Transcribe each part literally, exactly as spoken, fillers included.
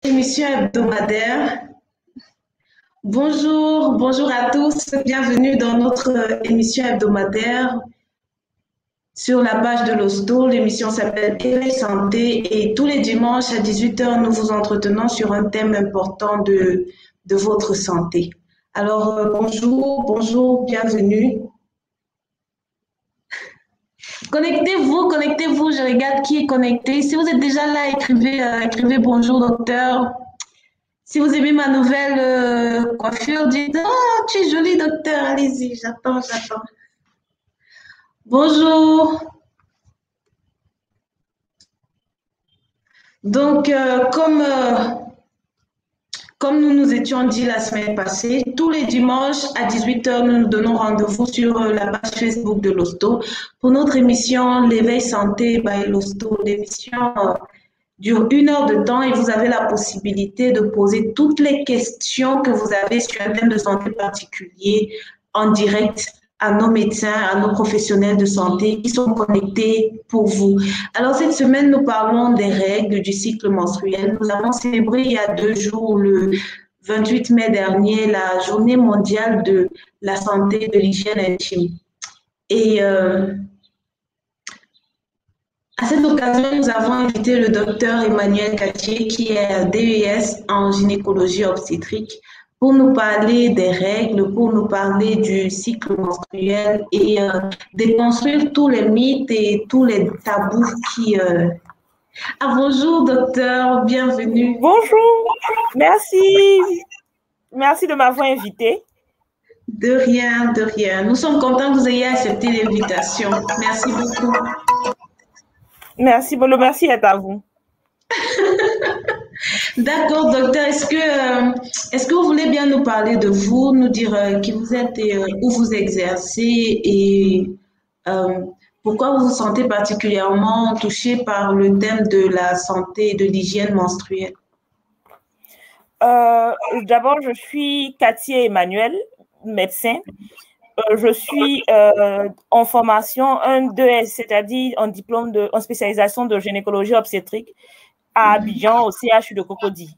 Émission hebdomadaire. Bonjour, bonjour à tous, bienvenue dans notre euh, émission hebdomadaire sur la page de l'Hosto. L'émission s'appelle Éveil Santé et tous les dimanches à dix-huit heures, nous vous entretenons sur un thème important de, de votre santé. Alors, euh, bonjour, bonjour, bienvenue. Connectez-vous, connectez-vous, je regarde qui est connecté. Si vous êtes déjà là, écrivez, euh, écrivez bonjour docteur. Si vous aimez ma nouvelle euh, coiffure, dites «Oh, tu es jolie docteur, allez-y, j'attends, j'attends». Bonjour. Donc, euh, comme, euh, comme nous nous étions dit la semaine passée, tous les dimanches à dix-huit heures, nous nous donnons rendez-vous sur euh, la page Facebook de l'Hosto pour notre émission L'éveil santé by l'Hosto. L'émission euh, dure une heure de temps et vous avez la possibilité de poser toutes les questions que vous avez sur un thème de santé particulier en direct à nos médecins, à nos professionnels de santé qui sont connectés pour vous. Alors, cette semaine, nous parlons des règles du cycle menstruel. Nous avons célébré il y a deux jours, le vingt-huit mai dernier, la journée mondiale de la santé et de l'hygiène intime. Et euh, à cette occasion, nous avons invité le docteur Emmanuel Cattier, qui est D E S en gynécologie obstétrique, pour nous parler des règles, pour nous parler du cycle menstruel et euh, déconstruire tous les mythes et tous les tabous qui... Euh... Ah, bonjour docteur, bienvenue. Bonjour, merci. Merci de m'avoir invité. De rien, de rien. Nous sommes contents que vous ayez accepté l'invitation. Merci beaucoup. Merci, bon, le merci est à vous. D'accord, docteur. Est-ce que, euh, est-ce que vous voulez bien nous parler de vous, nous dire euh, qui vous êtes et euh, où vous exercez et euh, pourquoi vous vous sentez particulièrement touché par le thème de la santé et de l'hygiène menstruelle? Euh, D'abord, je suis Cattier Emmanuel, médecin. Euh, je suis euh, en formation un deux S, c'est-à-dire en diplôme de, en spécialisation de gynécologie obstétrique à Abidjan, au C H U de Cocody.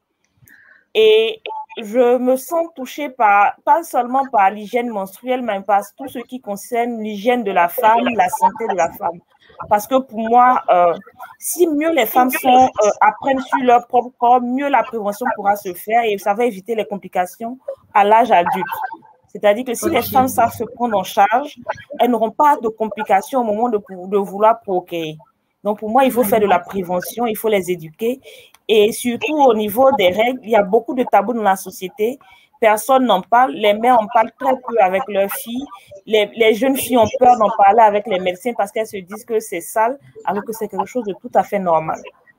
Et je me sens touchée par, pas seulement par l'hygiène menstruelle, mais par tout ce qui concerne l'hygiène de la femme, la santé de la femme. Parce que pour moi, euh, si mieux les femmes sont, euh, apprennent sur leur propre corps, mieux la prévention pourra se faire et ça va éviter les complications à l'âge adulte. C'est-à-dire que si les femmes savent se prendre en charge, elles n'auront pas de complications au moment de, de vouloir procréer. Donc, pour moi, il faut faire de la prévention, il faut les éduquer. Et surtout, au niveau des règles, il y a beaucoup de tabous dans la société. Personne n'en parle. Les mères en parlent très peu avec leurs filles. Les, les jeunes filles ont peur d'en parler avec les médecins parce qu'elles se disent que c'est sale, alors que c'est quelque chose de tout à fait normal.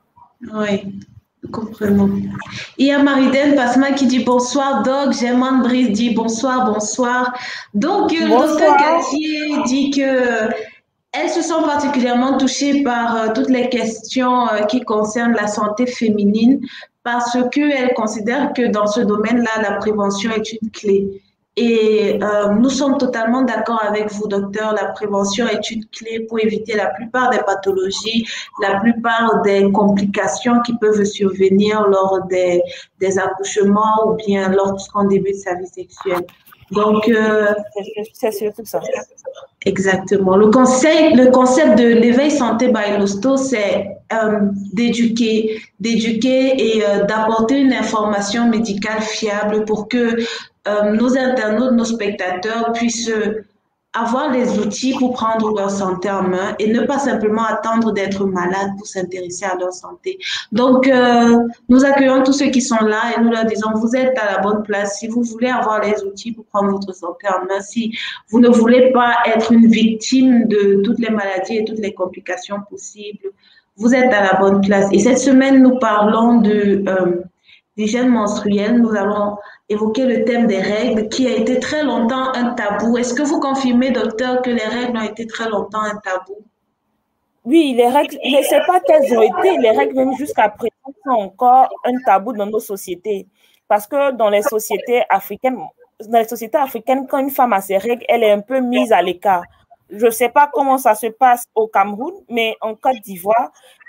Oui, comprenons. Il y a Maridène Pasma qui dit bonsoir, Doc. Germaine Brice dit bonsoir, bonsoir. Donc, le docteur Cattier dit que elles se sont particulièrement touchées par euh, toutes les questions euh, qui concernent la santé féminine parce qu'elles considèrent que dans ce domaine-là, la prévention est une clé. Et euh, nous sommes totalement d'accord avec vous, docteur. La prévention est une clé pour éviter la plupart des pathologies, la plupart des complications qui peuvent survenir lors des, des accouchements ou bien lorsqu'on débute sa vie sexuelle. Donc, euh, c'est surtout ça. Exactement. Le, conseil, le concept de l'éveil santé by l'Hosto, c'est euh, d'éduquer, d'éduquer et euh, d'apporter une information médicale fiable pour que euh, nos internautes, nos spectateurs puissent avoir les outils pour prendre leur santé en main et ne pas simplement attendre d'être malade pour s'intéresser à leur santé. Donc, euh, nous accueillons tous ceux qui sont là et nous leur disons, vous êtes à la bonne place. Si vous voulez avoir les outils pour prendre votre santé en main, si vous ne voulez pas être une victime de toutes les maladies et toutes les complications possibles, vous êtes à la bonne place. Et cette semaine, nous parlons de euh, l'hygiène menstruelle. Nous allons évoquer le thème des règles qui a été très longtemps un tabou. Est-ce que vous confirmez, docteur, que les règles ont été très longtemps un tabou? Oui, les règles, je ne sais pas quelles ont été, les règles même jusqu'à présent sont encore un tabou dans nos sociétés. Parce que dans les sociétés africaines, dans les sociétés africaines, quand une femme a ses règles, elle est un peu mise à l'écart. Je ne sais pas comment ça se passe au Cameroun, mais en Côte d'Ivoire,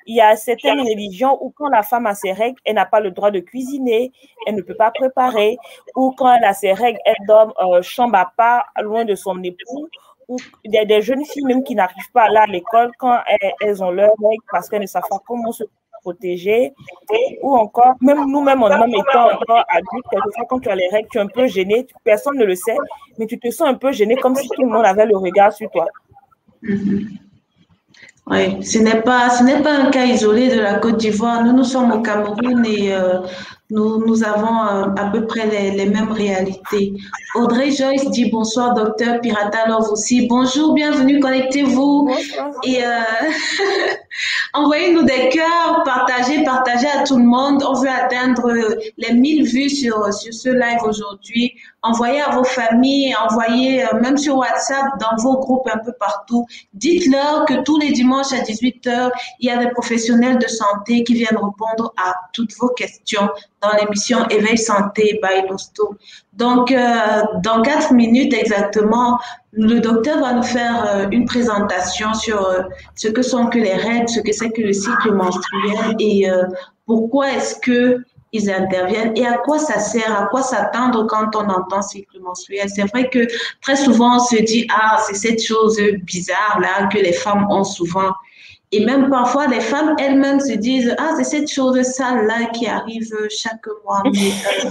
Il y a certaines religions où quand la femme a ses règles, elle n'a pas le droit de cuisiner, elle ne peut pas préparer, ou quand elle a ses règles, elle dort euh, chambre à part, loin de son époux. Ou il y a des jeunes filles même qui n'arrivent pas à aller à l'école quand elles, elles ont leurs règles parce qu'elles ne savent pas comment se protéger. Ou encore, même nous-mêmes, en même étant encore adultes, quelquefois quand tu as les règles, tu es un peu gêné, personne ne le sait, mais tu te sens un peu gêné comme si tout le monde avait le regard sur toi. Mm-hmm. Oui, ce n'est pas, ce n'est pas un cas isolé de la Côte d'Ivoire. Nous, nous sommes au Cameroun et euh, nous, nous avons euh, à peu près les, les mêmes réalités. Audrey Joyce dit bonsoir, docteur Piratalov aussi. Bonjour, bienvenue, connectez-vous. Et euh, envoyez-nous des cœurs, partagez, partagez à tout le monde. On veut atteindre les mille vues sur, sur ce live aujourd'hui. Envoyez à vos familles, envoyez euh, même sur WhatsApp, dans vos groupes un peu partout. Dites-leur que tous les dimanches à dix-huit heures, il y a des professionnels de santé qui viennent répondre à toutes vos questions dans l'émission Éveil Santé by Losto. Donc, euh, dans quatre minutes exactement, le docteur va nous faire euh, une présentation sur euh, ce que sont que les règles, ce que c'est que le cycle menstruel et euh, pourquoi est-ce que ils interviennent et à quoi ça sert, à quoi s'attendre quand on entend cycle menstruel. C'est vrai que très souvent on se dit ah c'est cette chose bizarre là que les femmes ont souvent et même parfois les femmes elles-mêmes se disent ah c'est cette chose sale là qui arrive chaque mois. Mais, euh,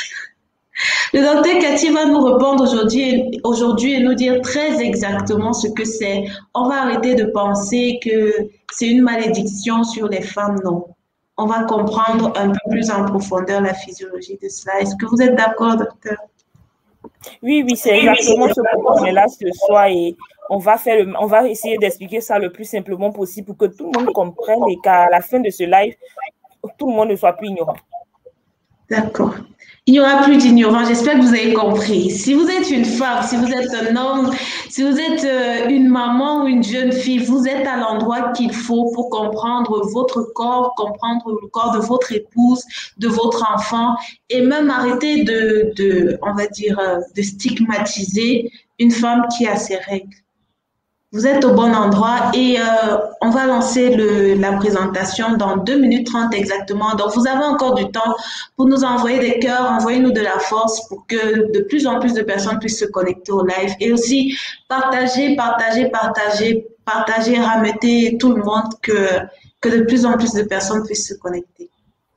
le docteur Cathy va nous répondre aujourd'hui aujourd'hui et nous dire très exactement ce que c'est. On va arrêter de penser que c'est une malédiction sur les femmes, non. On va comprendre un peu plus en profondeur la physiologie de cela. Est-ce que vous êtes d'accord, docteur? Oui, oui, c'est exactement ce qu'on est là ce soir et on va, faire le, on va essayer d'expliquer ça le plus simplement possible pour que tout le monde comprenne et qu'à la fin de ce live, tout le monde ne soit plus ignorant. D'accord. Il n'y aura plus d'ignorants. J'espère que vous avez compris. Si vous êtes une femme, si vous êtes un homme, si vous êtes une maman ou une jeune fille, vous êtes à l'endroit qu'il faut pour comprendre votre corps, comprendre le corps de votre épouse, de votre enfant et même arrêter de, de on va dire, de stigmatiser une femme qui a ses règles. Vous êtes au bon endroit et euh, on va lancer le, la présentation dans deux minutes trente exactement. Donc, vous avez encore du temps pour nous envoyer des cœurs, envoyez-nous de la force pour que de plus en plus de personnes puissent se connecter au live. Et aussi, partagez, partagez, partagez, partagez, ramettez tout le monde que, que de plus en plus de personnes puissent se connecter.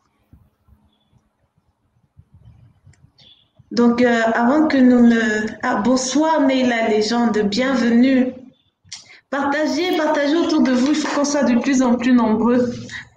Donc, euh, avant que nous ne... Ah, bonsoir, Neila Légende, bienvenue. Partagez, partagez autour de vous, il faut qu'on soit de plus en plus nombreux.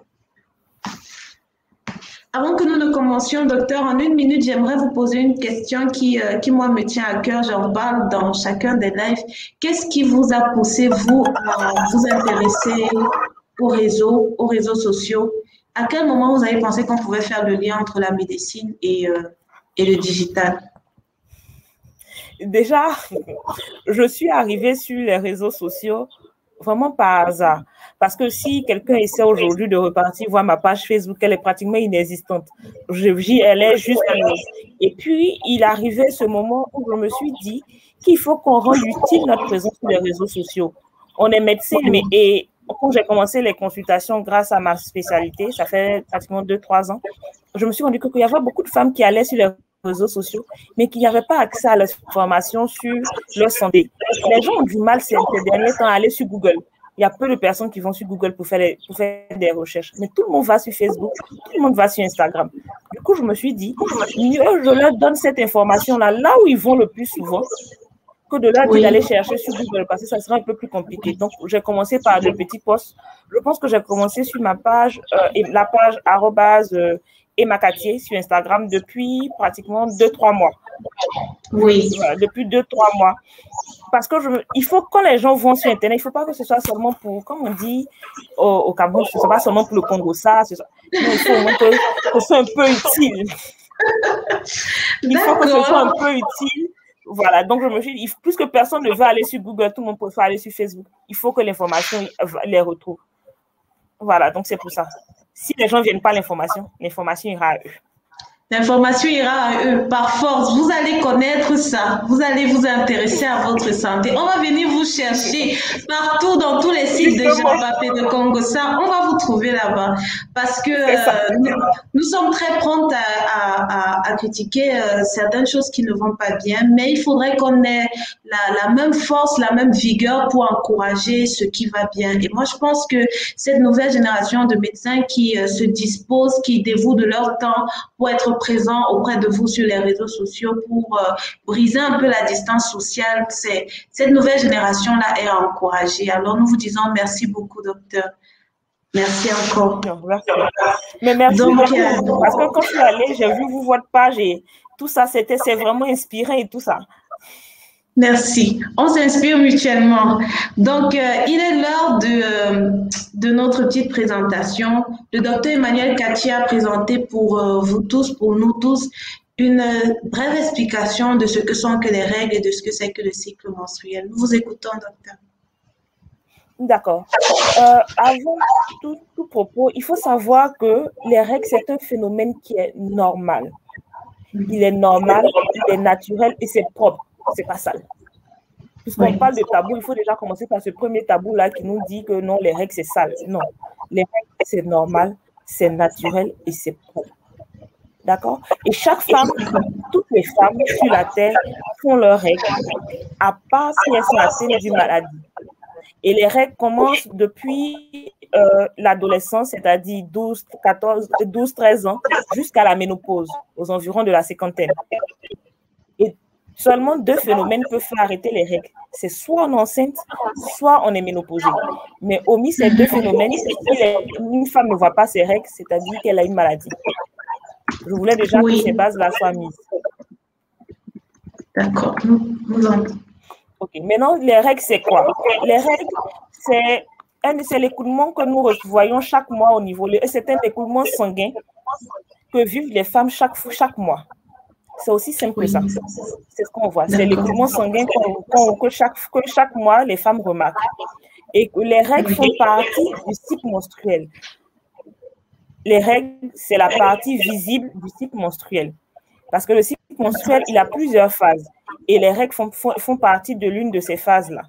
Avant que nous ne commencions, docteur, en une minute, j'aimerais vous poser une question qui, euh, qui moi, me tient à cœur. J'en parle dans chacun des lives. Qu'est-ce qui vous a poussé, vous, à vous intéresser aux réseaux, aux réseaux sociaux? À quel moment vous avez pensé qu'on pouvait faire le lien entre la médecine et, euh, et le digital? Déjà, je suis arrivée sur les réseaux sociaux vraiment par hasard. Parce que si quelqu'un essaie aujourd'hui de repartir voir ma page Facebook, elle est pratiquement inexistante. Je dis, elle est juste... Et puis, il arrivait ce moment où je me suis dit qu'il faut qu'on rende utile notre présence sur les réseaux sociaux. On est médecin, mais et quand j'ai commencé les consultations grâce à ma spécialité, ça fait pratiquement deux, trois ans, je me suis rendu compte qu'il y avait beaucoup de femmes qui allaient sur les réseaux sociaux, mais qui n'avaient pas accès à l'information sur leur santé. Les gens ont du mal ces derniers temps à aller sur Google. Il y a peu de personnes qui vont sur Google pour faire, les, pour faire des recherches, mais tout le monde va sur Facebook, tout le monde va sur Instagram. Du coup, je me suis dit, mieux je leur donne cette information-là, là où ils vont le plus souvent, que de là oui. d'aller chercher sur Google, parce que ça sera un peu plus compliqué. Donc, j'ai commencé par de petits posts. Je pense que j'ai commencé sur ma page, euh, et la page arrobase euh, Emma Cathier sur Instagram depuis pratiquement deux, trois mois. Oui. Voilà, depuis deux, trois mois. Parce que je, il faut, quand les gens vont sur Internet, il ne faut pas que ce soit seulement pour, comme on dit au, au Cameroun, ce ne soit pas seulement pour le Congo, ça, ce soit, non, il faut au moins que ce soit un peu utile. Il faut que ce soit un peu utile. Voilà, donc je me suis dit, puisque personne ne veut aller sur Google, tout le monde préfère aller sur Facebook. Il faut que l'information les retrouve. Voilà, donc c'est pour ça. Si les gens ne viennent pas à l'information, l'information ira à eux. L'information ira à eux par force. Vous allez connaître ça. Vous allez vous intéresser à votre santé. On va venir vous chercher partout dans tous les sites de Jean Papé de Congo. Ça, on va vous trouver là-bas. Parce que euh, nous, nous sommes très promptes à, à, à, à critiquer euh, certaines choses qui ne vont pas bien, mais il faudrait qu'on ait la, la même force, la même vigueur pour encourager ce qui va bien. Et moi, je pense que cette nouvelle génération de médecins qui euh, se disposent, qui dévouent de leur temps pour être présents auprès de vous sur les réseaux sociaux, pour euh, briser un peu la distance sociale, c'est, cette nouvelle génération-là est à encourager. Alors, nous vous disons merci beaucoup, docteur. Merci encore. Merci. Mais merci Donc, beaucoup, euh, parce que quand je suis allée, j'ai vu vous, votre page et tout ça, c'était, c'est vraiment inspirant et tout ça. Merci. On s'inspire mutuellement. Donc, euh, il est l'heure de, de notre petite présentation. Le docteur Emmanuel Katia a présenté pour euh, vous tous, pour nous tous, une brève explication de ce que sont que les règles et de ce que c'est que le cycle menstruel. Nous vous écoutons, docteur. D'accord. Euh, avant tout, tout propos, il faut savoir que les règles, c'est un phénomène qui est normal. Il est normal, il est naturel et c'est propre. C'est pas sale. Puisqu'on oui. parle de tabou, il faut déjà commencer par ce premier tabou-là qui nous dit que non, les règles, c'est sale. Non, les règles, c'est normal, c'est naturel et c'est propre. D'accord? Et chaque femme, toutes les femmes sur la terre font leurs règles, à part si elles sont atteintes d'une maladie. Et les règles commencent depuis euh, l'adolescence, c'est-à-dire douze, quatorze, douze, treize ans, jusqu'à la ménopause, aux environs de la cinquantaine. Et seulement deux phénomènes peuvent faire arrêter les règles. C'est soit on est enceinte, soit on est ménopausée. Mais omis ces deux phénomènes, si une femme ne voit pas ses règles, c'est-à-dire qu'elle a une maladie. Je voulais déjà oui. que ces bases-là soient mises. D'accord. Nous en... Ok. Maintenant, les règles, c'est quoi? Les règles, c'est un c'est l'écoulement que nous voyons chaque mois au niveau. C'est un écoulement sanguin que vivent les femmes chaque, chaque mois. C'est aussi simple que ça. C'est ce qu'on voit. C'est l'écoulement sanguin qu'on, qu'on, que, chaque, que chaque mois, les femmes remarquent. Et que les règles font partie du cycle menstruel. Les règles, c'est la partie visible du cycle menstruel. Parce que le cycle menstruel, il a plusieurs phases. Et les règles font, font, font partie de l'une de ces phases-là.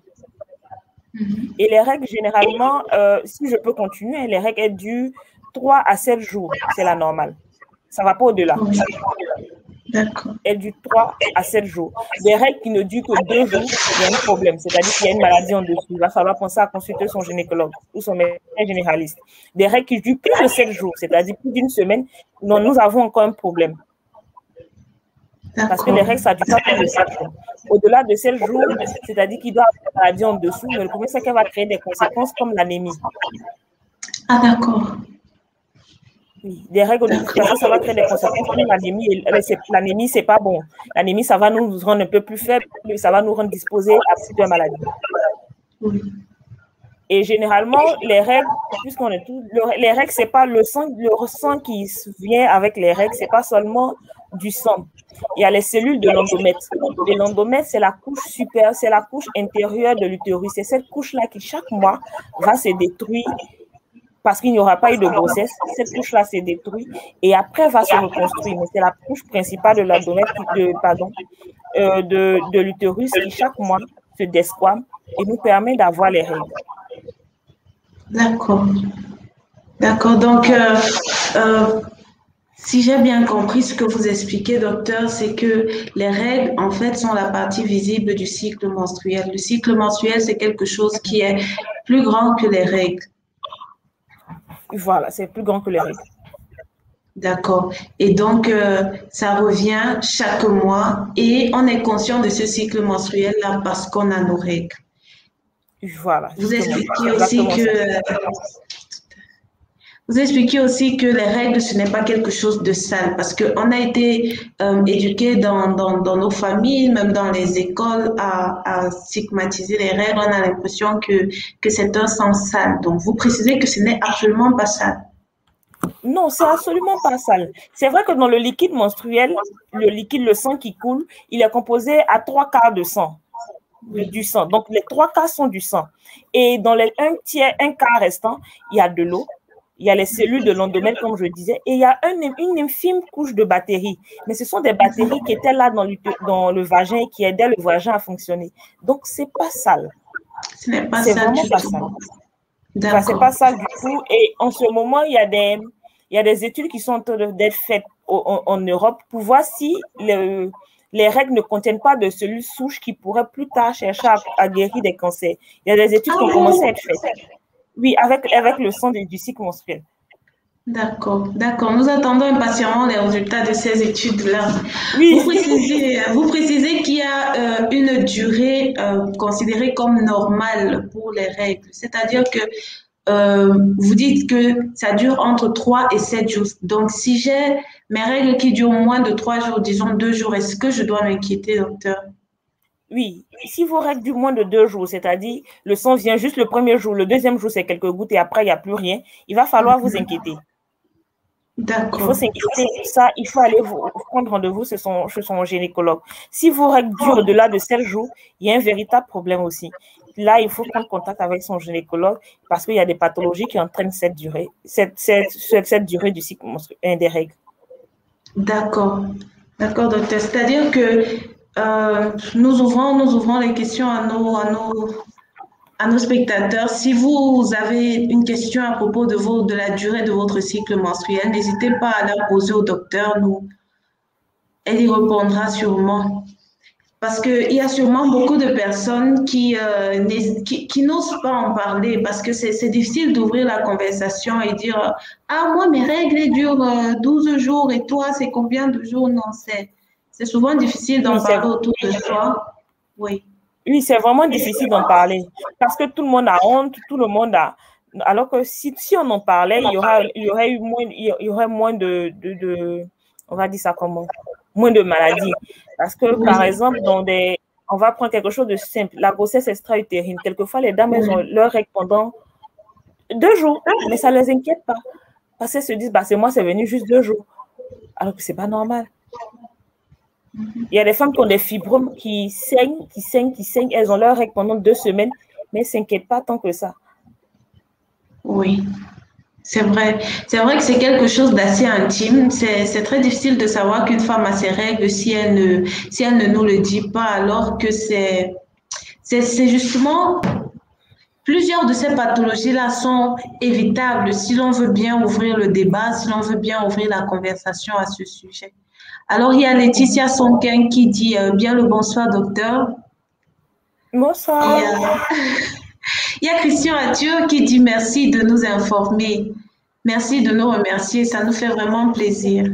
Et les règles, généralement, euh, si je peux continuer, les règles, elles durent trois à sept jours. C'est la normale. Ça ne va pas au-delà. D'accord. Elle dure trois à sept jours. Des règles qui ne durent que deux jours, il y a un problème. C'est-à-dire qu'il y a une maladie en dessous. Il va falloir penser à consulter son gynécologue ou son médecin généraliste. Des règles qui durent plus de sept jours, c'est-à-dire plus d'une semaine, non, nous avons encore un problème. Parce que les règles, ça ne dure pas plus de sept jours. Au-delà de sept jours, c'est-à-dire qu'il doit avoir une maladie en dessous, mais le problème, c'est qu'elle va créer des conséquences comme l'anémie. Ah, d'accord. Oui, des règles, ça va créer des conséquences comme l'anémie. L'anémie, c'est pas bon. L'anémie, ça va nous rendre un peu plus faibles, ça va nous rendre disposés à plusieurs maladies. Oui. Et généralement, les règles, puisqu'on est tous, les règles, c'est pas le sang, le sang qui vient avec les règles, c'est pas seulement du sang. Il y a les cellules de l'endomètre. Et l'endomètre, c'est la couche supérieure, c'est la couche intérieure de l'utérus. C'est cette couche-là qui, chaque mois, va se détruire parce qu'il n'y aura pas eu de grossesse. Cette couche-là s'est détruite et après va se reconstruire. Mais c'est la couche principale de l'endomètre, de, pardon, euh, de, de l'utérus qui, chaque mois, se desquame et nous permet d'avoir les règles. D'accord. D'accord. Donc, euh, euh, si j'ai bien compris ce que vous expliquez, docteur, c'est que les règles, en fait, sont la partie visible du cycle menstruel. Le cycle menstruel, c'est quelque chose qui est plus grand que les règles. Voilà, c'est plus grand que les règles. D'accord. Et donc, euh, ça revient chaque mois et on est conscient de ce cycle menstruel-là parce qu'on a nos règles. Voilà. Vous expliquez aussi que... Vous expliquez aussi que les règles, ce n'est pas quelque chose de sale parce qu'on a été euh, éduqués dans, dans, dans nos familles, même dans les écoles, à, à stigmatiser les règles. On a l'impression que, que c'est un sang sale. Donc, vous précisez que ce n'est absolument pas sale. Non, c'est absolument pas sale. C'est vrai que dans le liquide menstruel, le liquide, le sang qui coule, il est composé à trois quarts de sang, du sang. Donc, les trois quarts sont du sang. Et dans les un tiers, un quart restant, il y a de l'eau. il y a les cellules de l'endomètre, comme je le disais, et il y a un, une infime couche de bactéries. Mais ce sont des bactéries qui étaient là dans le, dans le vagin et qui aidaient le vagin à fonctionner. Donc, ce n'est pas sale. Ce n'est pas C'est ça vraiment du pas tout. sale. Enfin, c'est pas sale du tout. Et en ce moment, il y a des, il y a des études qui sont en train d'être faites en, en Europe pour voir si le, les règles ne contiennent pas de cellules souches qui pourraient plus tard chercher à, à guérir des cancers. Il y a des études qui ont commencé à être faites. Oui, avec, avec le sang du cycle menstruel. D'accord, d'accord. Nous attendons impatiemment les résultats de ces études-là. Oui. Vous précisez, vous précisez qu'il y a euh, une durée euh, considérée comme normale pour les règles. C'est-à-dire que euh, vous dites que ça dure entre trois et sept jours. Donc, si j'ai mes règles qui durent moins de trois jours, disons deux jours, est-ce que je dois m'inquiéter, docteur? Oui, si vos règles durent moins de deux jours, c'est-à-dire le sang vient juste le premier jour, le deuxième jour, c'est quelques gouttes et après, il n'y a plus rien, il va falloir vous inquiéter. D'accord. Il faut s'inquiéter pour ça, il faut aller vous, prendre rendez-vous chez son, chez son gynécologue. Si vos règles durent au-delà de sept jours, il y a un véritable problème aussi. Là, il faut prendre contact avec son gynécologue parce qu'il y a des pathologies qui entraînent cette durée, cette, cette, cette, cette durée du cycle menstruel des règles. D'accord. D'accord, docteur. C'est-à-dire que euh, nous ouvrons, nous ouvrons les questions à nos, à nos, à nos spectateurs. Si vous avez une question à propos de, vos, de la durée de votre cycle menstruel, n'hésitez pas à la poser au docteur. Nous, elle y répondra sûrement. Parce qu'il y a sûrement beaucoup de personnes qui, euh, qui, qui n'osent pas en parler parce que c'est difficile d'ouvrir la conversation et dire « Ah, moi, mes règles durent douze jours et toi, c'est combien de jours ?» Non, c'est souvent difficile d'en oui, parler autour de soi. Oui. Oui, c'est vraiment difficile d'en parler parce que tout le monde a honte, tout le monde a… Alors que si, si on en parlait, il y, aura, il y aurait eu moins, il y aurait moins de, de, de… On va dire ça comment? Moins de maladies. Parce que, oui. Par exemple, dans des… On va prendre quelque chose de simple. La grossesse extra-utérine. Quelquefois, les dames, elles ont leur règle pendant deux jours, mais ça ne les inquiète pas. Parce qu'elles se disent, bah, c'est moi, c'est venu juste deux jours. Alors que ce n'est pas normal. Il y a des femmes qui ont des fibromes qui saignent, qui saignent, qui saignent. Elles ont leur règle pendant deux semaines, mais elles ne s'inquiètent pas tant que ça. Oui, c'est vrai. C'est vrai que c'est quelque chose d'assez intime. C'est très difficile de savoir qu'une femme a ses règles si elle ne, si elle ne nous le dit pas, alors que c'est justement… Plusieurs de ces pathologies-là sont évitables si l'on veut bien ouvrir le débat, si l'on veut bien ouvrir la conversation à ce sujet. Alors, il y a Laetitia Sonquin qui dit euh, bien le bonsoir, docteur. Bonsoir. Et, euh, il y a Christian Athieu qui dit merci de nous informer. Merci de nous remercier, ça nous fait vraiment plaisir.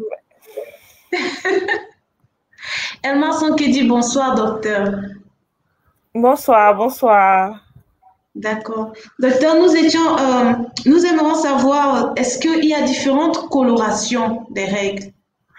Elma Son qui dit bonsoir, docteur. Bonsoir, bonsoir. D'accord. Docteur, nous étions, euh, nous aimerions savoir, est-ce qu'il y a différentes colorations des règles?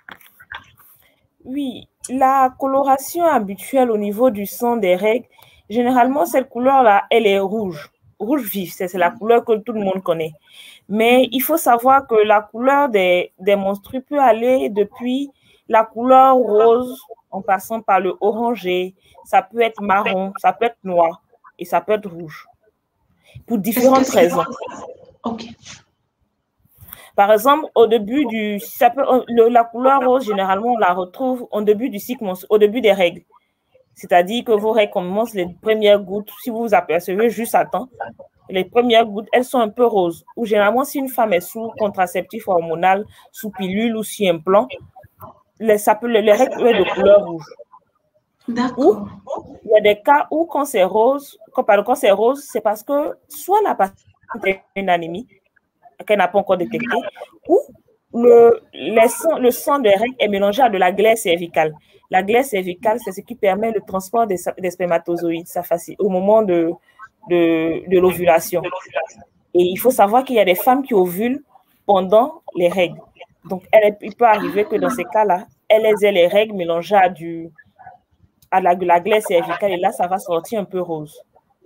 Oui, la coloration habituelle au niveau du sang des règles, généralement, cette couleur-là, elle est rouge. Rouge vif, c'est la couleur que tout le monde connaît. Mais il faut savoir que la couleur des, des menstrues peut aller depuis la couleur rose, en passant par le orangé, ça peut être marron, ça peut être noir et ça peut être rouge. Pour différentes raisons. Ok. Par exemple, au début du, ça peut, le, la couleur rose, généralement, on la retrouve au début du cycle, au début des règles. C'est-à-dire que vos règles commencent, les premières gouttes, si vous vous apercevez juste à temps, les premières gouttes, elles sont un peu roses. Ou généralement, si une femme est sous contraceptif hormonal, sous pilule ou sous implant, les, ça peut, les règles peuvent être de couleur rouge. D'accord. Il y a des cas où quand c'est rose, quand, pardon, quand c'est rose, c'est parce que soit la patiente a une anémie qu'elle n'a pas encore détectée, ou le, les sang, le sang des règles est mélangé à de la glaire cervicale. La glaire cervicale, c'est ce qui permet le transport des, des spermatozoïdes, ça facilite, au moment de, de, de l'ovulation. Et il faut savoir qu'il y a des femmes qui ovulent pendant les règles. Donc, elle, il peut arriver que dans ces cas-là, elles aient les règles mélangées à du à la, la glaire cervicale et là, ça va sortir un peu rose.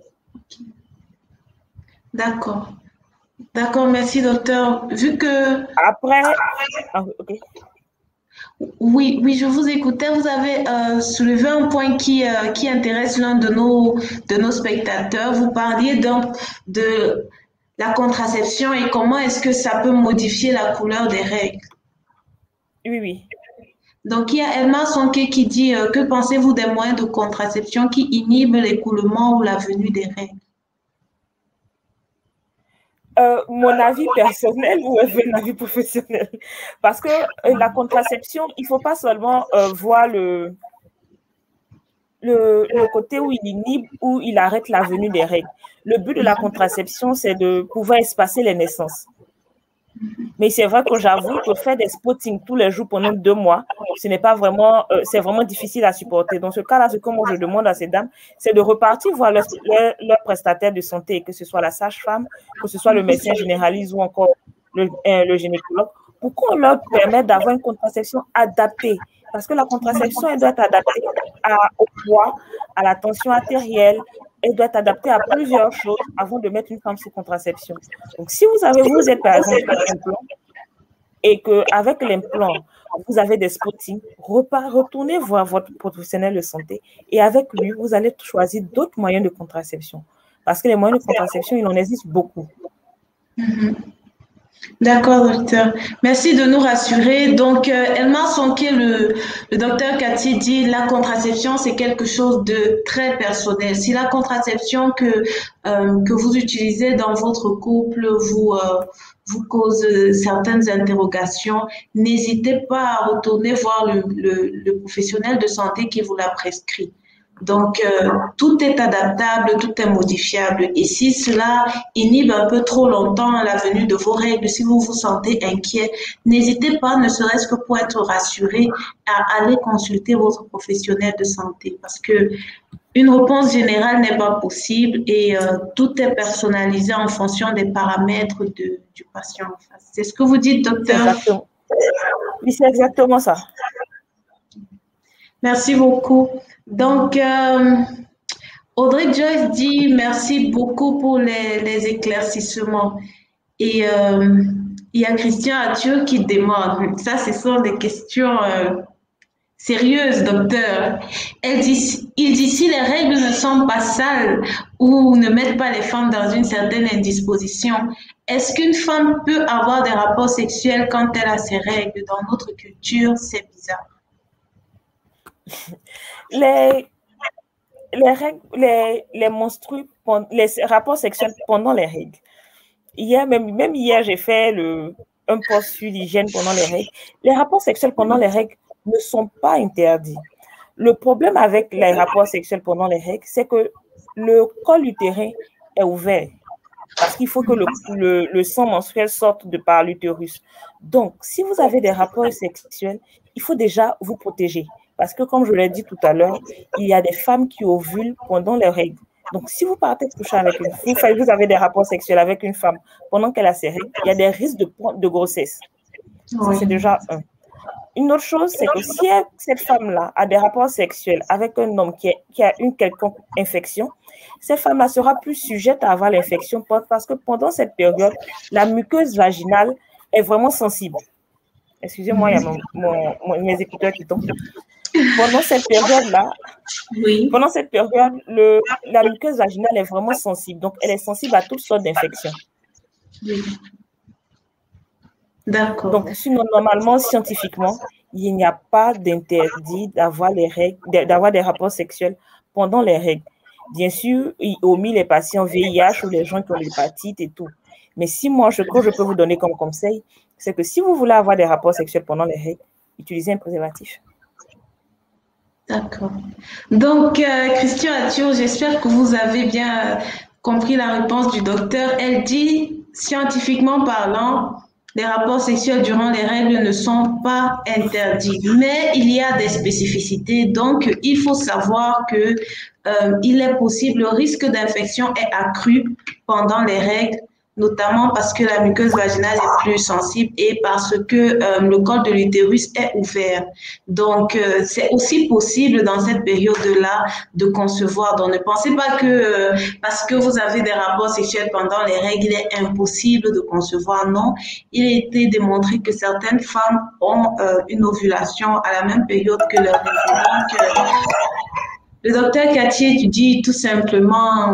D'accord. D'accord, merci docteur. Vu que… Après… Ah, okay. Oui, oui, je vous écoutais. Vous avez euh, soulevé un point qui, euh, qui intéresse l'un de nos, de nos spectateurs. Vous parliez donc de la contraception et comment est-ce que ça peut modifier la couleur des règles. Oui, oui. Donc, il y a Elma Sonke qui dit euh, que pensez-vous des moyens de contraception qui inhibent l'écoulement ou la venue des règles? Euh, mon avis personnel ou un avis professionnel? Parce que euh, la contraception, il ne faut pas seulement euh, voir le, le, le côté où il inhibe, où il arrête la venue des règles. Le but de la contraception, c'est de pouvoir espacer les naissances. Mais c'est vrai que j'avoue que faire des spottings tous les jours pendant deux mois, ce n'est pas vraiment, euh, c'est vraiment difficile à supporter. Dans ce cas-là, ce que moi je demande à ces dames, c'est de repartir voir leur, leur, leur prestataire de santé, que ce soit la sage-femme, que ce soit le médecin généraliste ou encore le, euh, le gynécologue, pour qu'on leur permette d'avoir une contraception adaptée. Parce que la contraception, elle doit être adaptée à, au poids, à la tension artérielle, elle doit être adaptée à plusieurs choses avant de mettre une femme sous contraception. Donc, si vous avez, vous êtes par exemple un implant et qu'avec l'implant, vous avez des spottings, retournez voir votre professionnel de santé et avec lui, vous allez choisir d'autres moyens de contraception. Parce que les moyens de contraception, il en existe beaucoup. Mm-hmm. D'accord, docteur. Merci de nous rassurer. Donc, euh, Elmar Sonke, le, le docteur Cathy dit la contraception, c'est quelque chose de très personnel. Si la contraception que, euh, que vous utilisez dans votre couple vous, euh, vous cause certaines interrogations, n'hésitez pas à retourner voir le, le, le professionnel de santé qui vous l'a prescrit. Donc, euh, tout est adaptable, tout est modifiable. Et si cela inhibe un peu trop longtemps la venue de vos règles, si vous vous sentez inquiet, n'hésitez pas, ne serait-ce que pour être rassuré, à aller consulter votre professionnel de santé. Parce que une réponse générale n'est pas possible et euh, tout est personnalisé en fonction des paramètres de, du patient. C'est ce que vous dites, docteur? Exactement. Oui, c'est exactement ça. Merci beaucoup. Donc, euh, Audrey Joyce dit merci beaucoup pour les, les éclaircissements. Et euh, il y a Christian Athieu qui demande, ça ce sont des questions euh, sérieuses, docteur. Elle dit, il dit si les règles ne sont pas sales ou ne mettent pas les femmes dans une certaine indisposition, est-ce qu'une femme peut avoir des rapports sexuels quand elle a ses règles? Dans notre culture, c'est bizarre. Les, les règles, les, les menstrues, les rapports sexuels pendant les règles. Hier, même, même hier, j'ai fait le, un post sur l'hygiène pendant les règles. Les rapports sexuels pendant les règles ne sont pas interdits. Le problème avec les rapports sexuels pendant les règles, c'est que le col utérin est ouvert. Parce qu'il faut que le, le, le sang menstruel sorte de par l'utérus. Donc, si vous avez des rapports sexuels, il faut déjà vous protéger. Parce que, comme je l'ai dit tout à l'heure, il y a des femmes qui ovulent pendant les règles. Donc, si vous partez coucher avec une femme, vous avez des rapports sexuels avec une femme pendant qu'elle a ses règles, il y a des risques de, de grossesse. Ça, c'est déjà un. Une autre chose, c'est que si cette femme-là a des rapports sexuels avec un homme qui, est, qui a une quelconque infection, cette femme-là sera plus sujette à avoir l'infection parce que pendant cette période, la muqueuse vaginale est vraiment sensible. Excusez-moi, il y a mon, mon, mon, mes écouteurs qui tombent. Pendant cette période-là, oui. pendant cette période, le, la muqueuse vaginale est vraiment sensible. Donc, elle est sensible à toutes sortes d'infections. Oui. D'accord. Donc, sinon, normalement, scientifiquement, il n'y a pas d'interdit d'avoir les règles, d'avoir des rapports sexuels pendant les règles. Bien sûr, il omet les patients V I H ou les gens qui ont l'hépatite et tout. Mais si moi, je, que je peux vous donner comme conseil, c'est que si vous voulez avoir des rapports sexuels pendant les règles, utilisez un préservatif. D'accord. Donc, euh, Christian Athieu, j'espère que vous avez bien compris la réponse du docteur. Elle dit, scientifiquement parlant, les rapports sexuels durant les règles ne sont pas interdits, mais il y a des spécificités. Donc, il faut savoir que euh, il est possible, le risque d'infection est accru pendant les règles, notamment parce que la muqueuse vaginale est plus sensible et parce que euh, le col de l'utérus est ouvert. Donc, euh, c'est aussi possible dans cette période-là de concevoir. Donc, ne pensez pas que euh, parce que vous avez des rapports sexuels pendant les règles, il est impossible de concevoir. Non, il a été démontré que certaines femmes ont euh, une ovulation à la même période que leur règles. Donc, euh, le docteur Cathy dit tout simplement...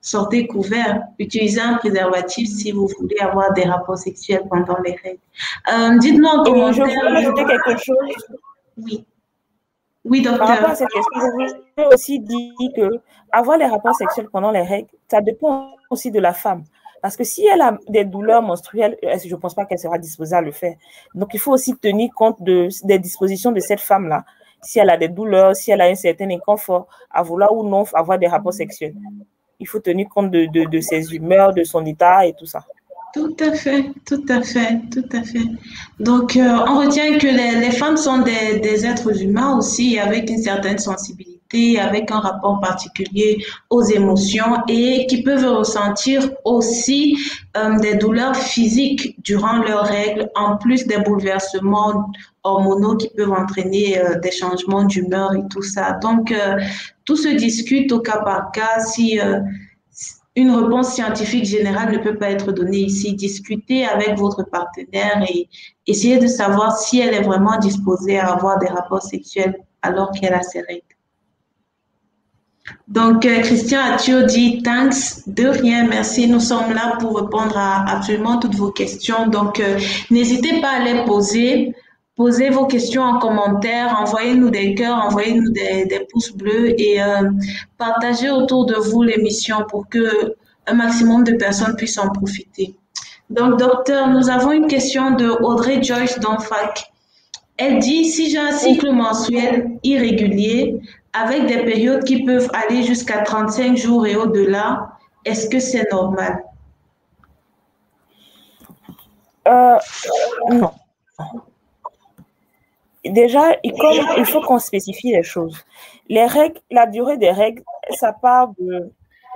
sortez couverts, utilisez un préservatif si vous voulez avoir des rapports sexuels pendant les règles. Euh, dites-moi en Et je commentaire. voulais ajouter quelque chose. Oui. Oui, Par rapport à docteur. cette question, je voulais aussi dire que avoir les rapports sexuels pendant les règles, ça dépend aussi de la femme. Parce que si elle a des douleurs menstruelles, je ne pense pas qu'elle sera disposée à le faire. Donc, il faut aussi tenir compte de, des dispositions de cette femme-là. Si elle a des douleurs, si elle a un certain inconfort, à vouloir ou non avoir des rapports sexuels. Il faut tenir compte de, de, de ses humeurs, de son état et tout ça. Tout à fait, tout à fait, tout à fait. Donc, euh, on retient que les, les femmes sont des, des êtres humains aussi, avec une certaine sensibilité, avec un rapport particulier aux émotions et qui peuvent ressentir aussi euh, des douleurs physiques durant leurs règles, en plus des bouleversements hormonaux qui peuvent entraîner euh, des changements d'humeur et tout ça. Donc, euh, tout se discute au cas par cas si... Euh, une réponse scientifique générale ne peut pas être donnée ici. Discutez avec votre partenaire et essayez de savoir si elle est vraiment disposée à avoir des rapports sexuels alors qu'elle a ses règles. Donc, euh, Christian Atio dit « Thanks ». De rien, merci. Nous sommes là pour répondre à absolument toutes vos questions. Donc, euh, n'hésitez pas à les poser. Posez vos questions en commentaire, envoyez-nous des cœurs, envoyez-nous des, des pouces bleus et euh, partagez autour de vous l'émission pour que un maximum de personnes puissent en profiter. Donc, docteur, nous avons une question de Audrey Joyce d'Enfac. Elle dit, si j'ai un cycle menstruel irrégulier avec des périodes qui peuvent aller jusqu'à trente-cinq jours et au-delà, est-ce que c'est normal? Euh, non. Déjà, comme il faut qu'on spécifie les choses. Les règles, la durée des règles, ça part de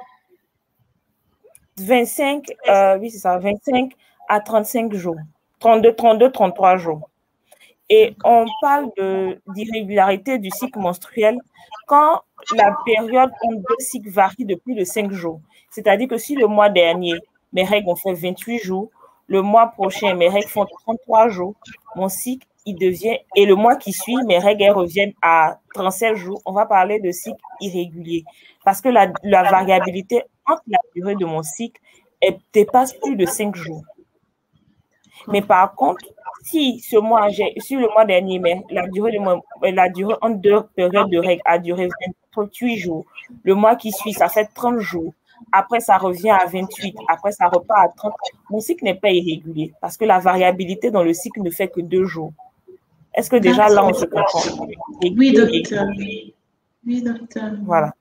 vingt-cinq, euh, oui, c'est ça, vingt-cinq à trente-cinq jours, trente-deux, trente-deux, trente-trois jours. Et on parle d'irrégularité du cycle menstruel quand la période entre deux cycles varie de plus de cinq jours. C'est-à-dire que si le mois dernier, mes règles ont fait vingt-huit jours, le mois prochain, mes règles font trente-trois jours, mon cycle, il devient, et le mois qui suit, mes règles, elles reviennent à trente-sept jours. On va parler de cycle irrégulier. Parce que la, la variabilité entre la durée de mon cycle, elle dépasse plus de cinq jours. Mais par contre, si ce mois, si le mois dernier, mais la durée, de mon, la durée entre deux périodes de règles a duré vingt-huit jours, le mois qui suit, ça fait trente jours. Après, ça revient à vingt-huit. Après, ça repart à trente. Mon cycle n'est pas irrégulier parce que la variabilité dans le cycle ne fait que deux jours. Est-ce que déjà là, on se comprend? Oui, docteur. Oui, docteur. Voilà.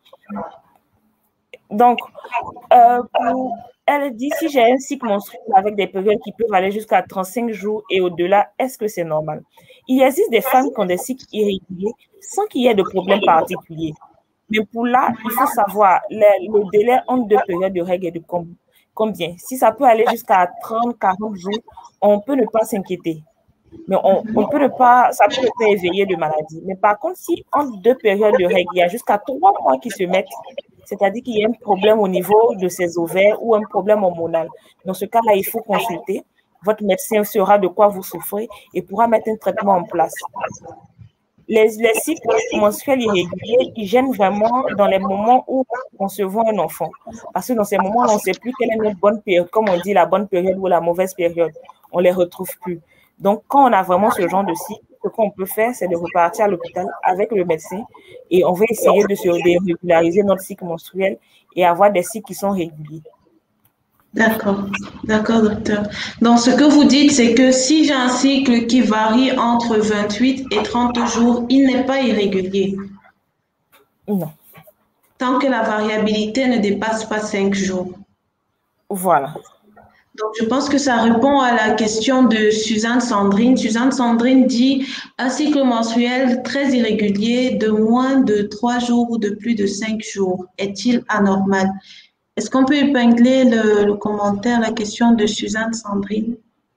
Donc, euh, pour, elle dit, si j'ai un cycle menstruel avec des périodes qui peuvent aller jusqu'à trente-cinq jours et au-delà, est-ce que c'est normal? Il existe des femmes qui ont des cycles irréguliers sans qu'il y ait de problème particulier. Mais pour là, il faut savoir, le, le délai entre deux périodes de règles est de combien? Si ça peut aller jusqu'à trente à quarante jours, on peut ne pas s'inquiéter. Mais on, on peut ne pas, ça peut ne pas éveiller de maladie. Mais par contre, si entre deux périodes de règles, il y a jusqu'à trois mois qui se mettent, c'est-à-dire qu'il y a un problème au niveau de ses ovaires ou un problème hormonal. Dans ce cas-là, il faut consulter. Votre médecin saura de quoi vous souffrez et pourra mettre un traitement en place. Les, les cycles menstruels irréguliers, ils gênent vraiment dans les moments où on se voit un enfant. Parce que dans ces moments, on ne sait plus quelle est notre bonne période, comme on dit, la bonne période ou la mauvaise période. On ne les retrouve plus. Donc, quand on a vraiment ce genre de cycle, ce qu'on peut faire, c'est de repartir à l'hôpital avec le médecin et on va essayer de se régulariser notre cycle menstruel et avoir des cycles qui sont réguliers. D'accord, d'accord, docteur. Donc, ce que vous dites, c'est que si j'ai un cycle qui varie entre vingt-huit et trente jours, il n'est pas irrégulier. Non. Tant que la variabilité ne dépasse pas cinq jours. Voilà. Donc, je pense que ça répond à la question de Suzanne Sandrine. Suzanne Sandrine dit un cycle menstruel très irrégulier de moins de trois jours ou de plus de cinq jours. Est-il anormal? Est-ce qu'on peut épingler le, le commentaire, la question de Suzanne Sandrine?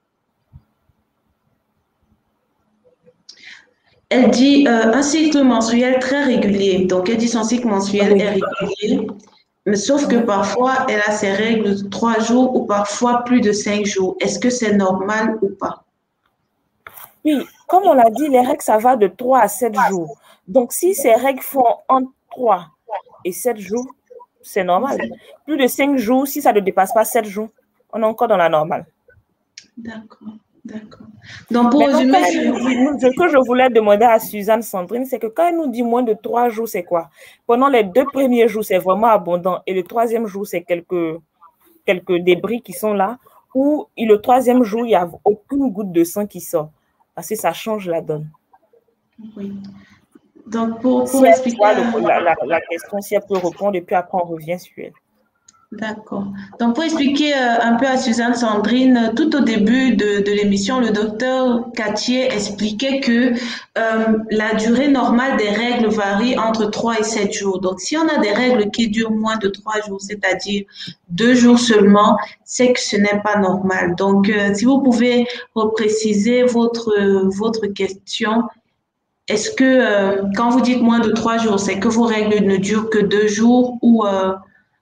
Elle dit euh, un cycle menstruel très régulier. Donc, elle dit son cycle menstruel oui. est régulier. Mais sauf que parfois, elle a ses règles de trois jours ou parfois plus de cinq jours. Est-ce que c'est normal ou pas? Oui, comme on l'a dit, les règles, ça va de trois à sept jours. Donc, si ces règles font entre trois et sept jours, c'est normal. Plus de cinq jours, si ça ne dépasse pas sept jours, on est encore dans la normale. D'accord, d'accord. Donc, pour résumer, ce que je voulais demander à Suzanne Sandrine, c'est que quand elle nous dit moins de trois jours, c'est quoi? Pendant les deux premiers jours, c'est vraiment abondant. Et le troisième jour, c'est quelques, quelques débris qui sont là. Ou le troisième jour, il n'y a aucune goutte de sang qui sort. Parce que ça change la donne. Oui. Donc, pour, pour si expliquer... Le, la, la, la question, si elle peut répondre, et puis après, on revient sur elle. D'accord. Donc, pour expliquer euh, un peu à Suzanne Sandrine, tout au début de, de l'émission, le docteur Cattier expliquait que euh, la durée normale des règles varie entre trois et sept jours. Donc, si on a des règles qui durent moins de trois jours, c'est-à-dire deux jours seulement, c'est que ce n'est pas normal. Donc, euh, si vous pouvez repréciser votre, euh, votre question. Est-ce que euh, quand vous dites moins de trois jours, c'est que vos règles ne durent que deux jours ou... Euh,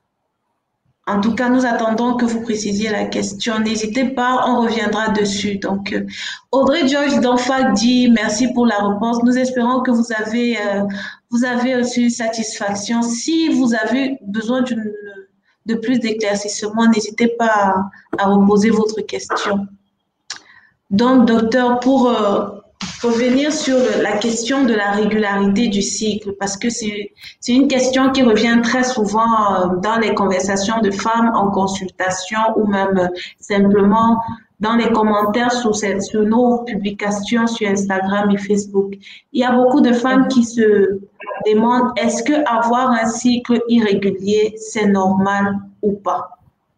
En tout cas, nous attendons que vous précisiez la question. N'hésitez pas, on reviendra dessus. Donc, euh, Audrey George d'Enfac dit merci pour la réponse. Nous espérons que vous avez, euh, vous avez reçu satisfaction. Si vous avez besoin de plus d'éclaircissement, n'hésitez pas à, à reposer votre question. Donc, docteur, pour euh, revenir sur le, la question de la régularité du cycle, parce que c'est une question qui revient très souvent euh, dans les conversations de femmes en consultation ou même euh, simplement dans les commentaires sur, ces, sur nos publications sur Instagram et Facebook. Il y a beaucoup de femmes qui se demandent est-ce que avoir un cycle irrégulier, c'est normal ou pas?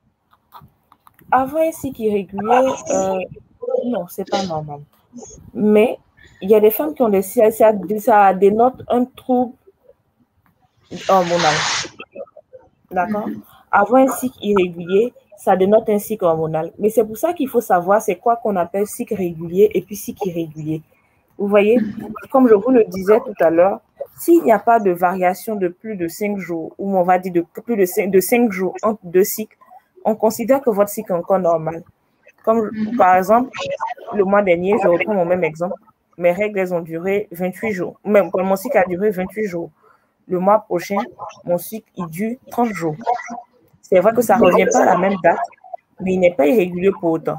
Avoir un cycle irrégulier, euh, non, c'est pas normal. Mais il y a des femmes qui ont des ça, ça dénote un trouble hormonal. D'accord? Avoir un cycle irrégulier, ça dénote un cycle hormonal. Mais c'est pour ça qu'il faut savoir c'est quoi qu'on appelle cycle régulier et puis cycle irrégulier. Vous voyez, comme je vous le disais tout à l'heure, s'il n'y a pas de variation de plus de cinq jours, ou on va dire de plus de cinq, de cinq jours entre deux cycles, on considère que votre cycle est encore normal. Comme par exemple, le mois dernier, je reprends mon même exemple, mes règles elles ont duré vingt-huit jours. Même quand mon cycle a duré vingt-huit jours. Le mois prochain, mon cycle il dure trente jours. C'est vrai que ça ne revient pas à la même date, mais il n'est pas irrégulier pour autant.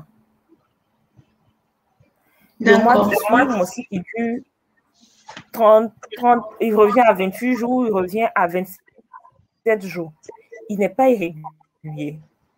Le mois qui suit, mon cycle il dure trente, trente, il revient à vingt-huit jours, il revient à vingt-sept jours. Il n'est pas irrégulier.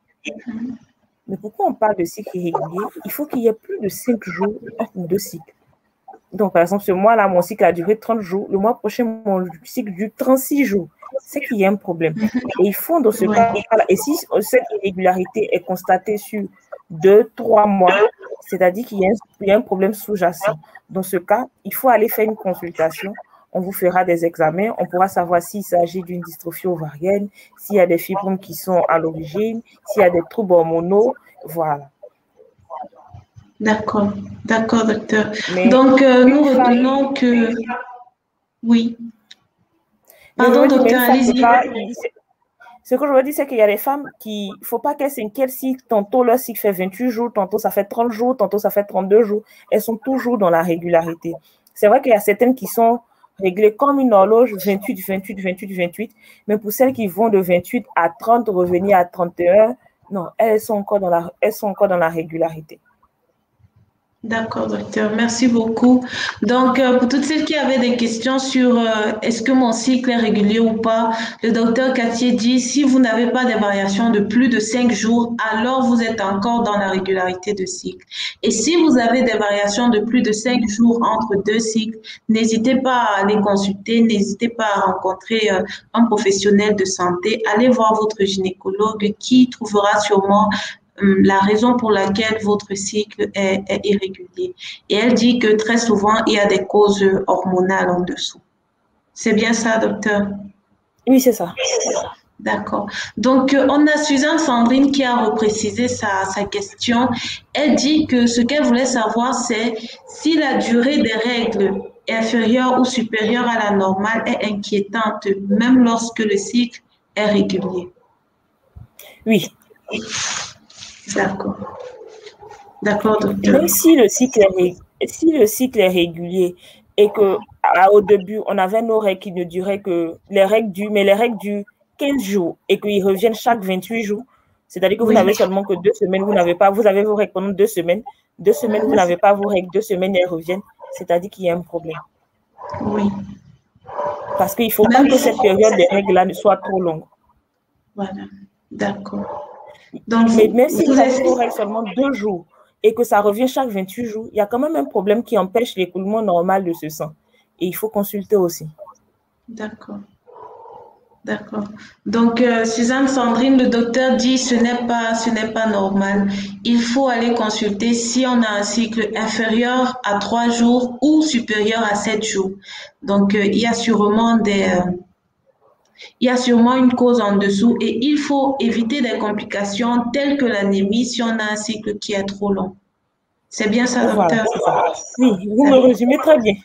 Mais pourquoi on parle de cycle irrégulier? Il faut qu'il y ait plus de cinq jours entre deux cycles. Donc, par exemple, ce mois-là, mon cycle a duré trente jours. Le mois prochain, mon cycle dure trente-six jours. C'est qu'il y a un problème. Et il faut, dans ce ouais. cas-là, et si cette irrégularité est constatée sur deux, trois mois, c'est-à-dire qu'il y, y a un problème sous-jacent. Dans ce cas, il faut aller faire une consultation. On vous fera des examens. On pourra savoir s'il s'agit d'une dystrophie ovarienne, s'il y a des fibromes qui sont à l'origine, s'il y a des troubles hormonaux. Voilà. D'accord, d'accord, docteur. Mais donc, euh, nous retenons que... Oui. Pardon, docteur, allez-y. Ce que je veux dire, c'est qu'il y a des femmes qui... Il ne faut pas qu'elles s'inquiètent si tantôt leur cycle fait vingt-huit jours, tantôt ça fait trente jours, tantôt ça fait trente-deux jours. Elles sont toujours dans la régularité. C'est vrai qu'il y a certaines qui sont réglées comme une horloge, vingt-huit, vingt-huit, vingt-huit, vingt-huit. Mais pour celles qui vont de vingt-huit à trente, revenir à trente et un, non, elles sont encore dans la, elles sont encore dans la régularité. D'accord, docteur. Merci beaucoup. Donc, euh, pour toutes celles qui avaient des questions sur euh, est-ce que mon cycle est régulier ou pas, le docteur Cattier dit si vous n'avez pas des variations de plus de cinq jours, alors vous êtes encore dans la régularité de cycle. Et si vous avez des variations de plus de cinq jours entre deux cycles, n'hésitez pas à aller consulter, n'hésitez pas à rencontrer euh, un professionnel de santé. Allez voir votre gynécologue qui trouvera sûrement la raison pour laquelle votre cycle est, est irrégulier. Et elle dit que très souvent, il y a des causes hormonales en dessous. C'est bien ça, docteur? Oui, c'est ça. D'accord. Donc, on a Suzanne Sandrine qui a reprécisé sa, sa question. Elle dit que ce qu'elle voulait savoir, c'est si la durée des règles est inférieure ou supérieure à la normale est inquiétante, même lorsque le cycle est régulier. Oui. D'accord. D'accord, docteur. Même si le cycle est, si le cycle est régulier et que à, au début, on avait nos règles qui ne duraient que les règles durent, mais les règles durent quinze jours et qu'ils reviennent chaque vingt-huit jours, c'est-à-dire que vous Oui. n'avez seulement que deux semaines, vous n'avez pas, vous avez vos règles pendant deux semaines, deux semaines, vous n'avez pas vos règles, deux semaines, elles reviennent, c'est-à-dire qu'il y a un problème. Oui. Parce qu'il ne faut Même pas que cette période des règles-là ne soit trop longue. Voilà, d'accord. Donc, Mais même si vous, vous avez vos règles seulement deux jours et que ça revient chaque vingt-huit jours, il y a quand même un problème qui empêche l'écoulement normal de ce sang. Et il faut consulter aussi. D'accord. D'accord. Donc, euh, Suzanne Sandrine, le docteur dit ce n'est pas, ce n'est pas normal. Il faut aller consulter si on a un cycle inférieur à trois jours ou supérieur à sept jours. Donc, euh, il y a sûrement des, euh, il y a sûrement une cause en dessous et il faut éviter des complications telles que l'anémie si on a un cycle qui est trop long. C'est bien ça, Voilà, docteur? c'est ça. Oui, vous me résumez très bien.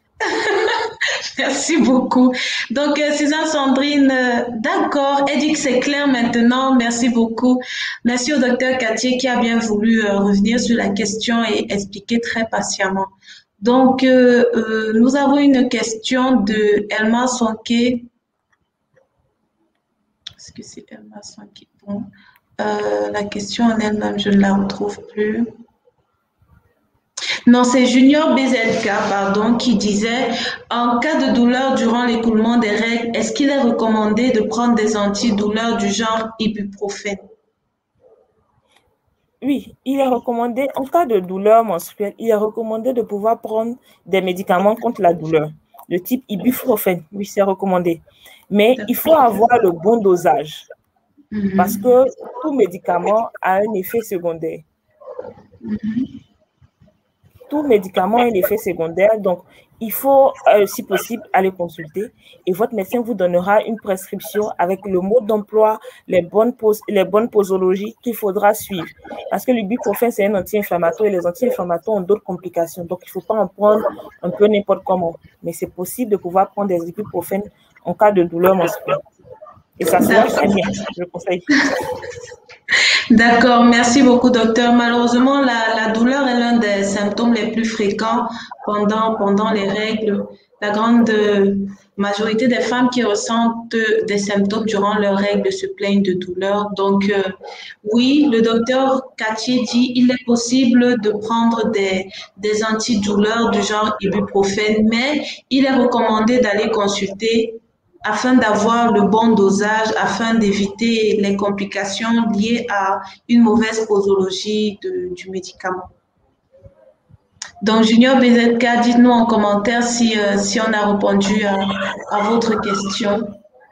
Merci beaucoup. Donc, euh, Suzanne Sandrine, euh, d'accord, elle dit que c'est clair maintenant. Merci beaucoup. Merci au docteur Cattier qui a bien voulu euh, revenir sur la question et expliquer très patiemment. Donc, euh, euh, nous avons une question de Elma Sonke. Est-ce que c'est Elma Sonke? Bon, euh, la question en elle-même, je ne la retrouve plus. Non, c'est Junior B Z K, pardon, qui disait « En cas de douleur durant l'écoulement des règles, est-ce qu'il est recommandé de prendre des antidouleurs du genre ibuprofène ?» Oui, il est recommandé, en cas de douleur menstruelle, il est recommandé de pouvoir prendre des médicaments contre la douleur, de type ibuprofène. Oui, c'est recommandé. Mais il faut avoir le bon dosage, mm-hmm. parce que tout médicament a un effet secondaire. Mm-hmm. Tout médicament a un effet secondaire, donc il faut, euh, si possible, aller consulter et votre médecin vous donnera une prescription avec le mode d'emploi, les bonnes, pos les bonnes posologies qu'il faudra suivre. Parce que l'ibuprofène, c'est un anti-inflammatoire et les anti-inflammatoires ont d'autres complications. Donc, il ne faut pas en prendre un peu n'importe comment. Mais c'est possible de pouvoir prendre des ibuprofènes en cas de douleur menstruelle. Et ça se voit très bien, je le conseille. D'accord, merci beaucoup, docteur. Malheureusement, la, la douleur est l'un des symptômes les plus fréquents pendant, pendant les règles. La grande majorité des femmes qui ressentent des symptômes durant leurs règles se plaignent de douleur. Donc, euh, oui, le docteur Cattier dit il est possible de prendre des, des antidouleurs du genre ibuprofène, mais il est recommandé d'aller consulter afin d'avoir le bon dosage, afin d'éviter les complications liées à une mauvaise posologie de, du médicament. Donc, Junior B Z K, dites-nous en commentaire si, euh, si on a répondu à, à votre question.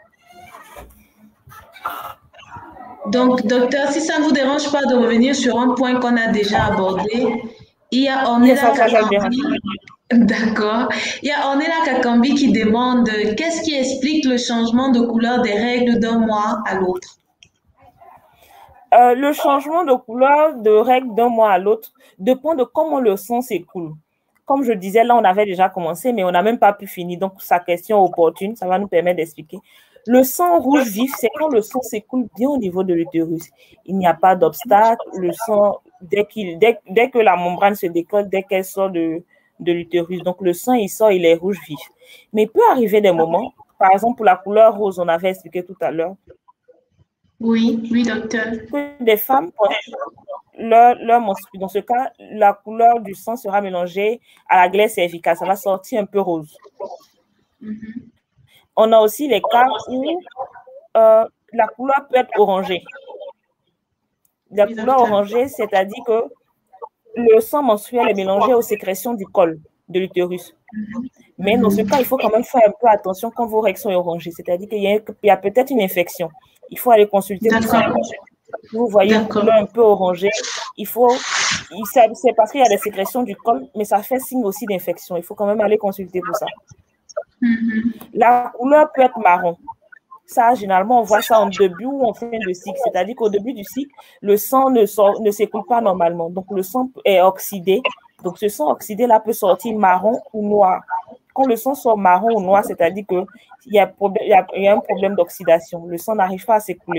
Donc, docteur, si ça ne vous dérange pas de revenir sur un point qu'on a déjà abordé, il y a Ornella Kakambi. D'accord. Il y a Ornella Kakambi qui demande qu'est-ce qui explique le changement de couleur des règles d'un mois à l'autre? Euh, le changement de couleur de règles d'un mois à l'autre dépend de comment le sang s'écoule. Comme je disais, là, on avait déjà commencé, mais on n'a même pas pu finir. Donc, sa question opportune, ça va nous permettre d'expliquer. Le sang rouge vif, c'est quand le sang s'écoule bien au niveau de l'utérus. Il n'y a pas d'obstacle. Le sang, dès, qu'il, dès, dès que la membrane se décolle, dès qu'elle sort de, de l'utérus, donc le sang, il sort, il est rouge vif. Mais il peut arriver des moments, par exemple, pour la couleur rose, on avait expliqué tout à l'heure. Oui, oui, docteur. Que des femmes, leur, leur menstru, dans ce cas, la couleur du sang sera mélangée à la glaire cervicale. Ça va sortir un peu rose. Mm-hmm. On a aussi les cas où euh, la couleur peut être orangée. La oui, couleur orangée, c'est-à-dire que le sang menstruel est mélangé aux sécrétions du col de l'utérus. Mm-hmm. Mais dans ce cas, il faut quand même faire un peu attention quand vos règles sont orangées. C'est-à-dire qu'il y a, y a peut-être une infection. Il faut aller consulter pour ça. Vous voyez une couleur un peu orangée. Il faut, c'est parce qu'il y a des sécrétions du col, mais ça fait signe aussi d'infection. Il faut quand même aller consulter pour ça. Mm-hmm. La couleur peut être marron. Ça, généralement, on voit ça en début ou en fin de cycle. C'est-à-dire qu'au début du cycle, le sang ne, sort, ne s'écoule pas normalement. Donc, le sang est oxydé. Donc, ce sang oxydé-là peut sortir marron ou noir. Quand le sang sort marron ou noir, c'est-à-dire qu'il y, y, y a un problème d'oxydation. Le sang n'arrive pas à s'écouler.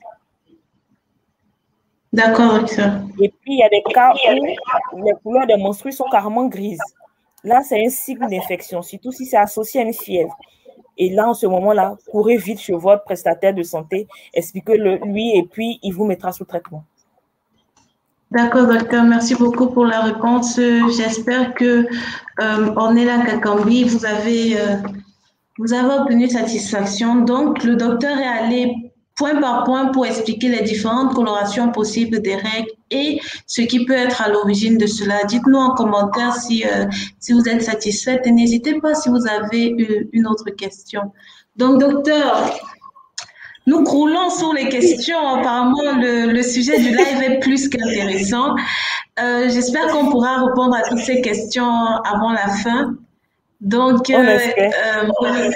D'accord, docteur. Et puis, il y a des cas où les couleurs des menstrues sont carrément grises. Là, c'est un signe d'infection, surtout si c'est associé à une fièvre. Et là, en ce moment-là, courez vite chez votre prestataire de santé, expliquez-le lui et puis il vous mettra sous traitement. D'accord, docteur. Merci beaucoup pour la réponse. J'espère que euh, Ornella Kakambi, vous avez, euh, vous avez obtenu satisfaction. Donc, le docteur est allé point par point pour expliquer les différentes colorations possibles des règles et ce qui peut être à l'origine de cela. Dites-nous en commentaire si, euh, si vous êtes satisfaite et n'hésitez pas si vous avez une autre question. Donc, docteur, nous croulons sur les questions. Apparemment, le, le sujet du live est plus qu'intéressant. Euh, J'espère qu'on pourra répondre à toutes ces questions avant la fin. Donc, euh, euh,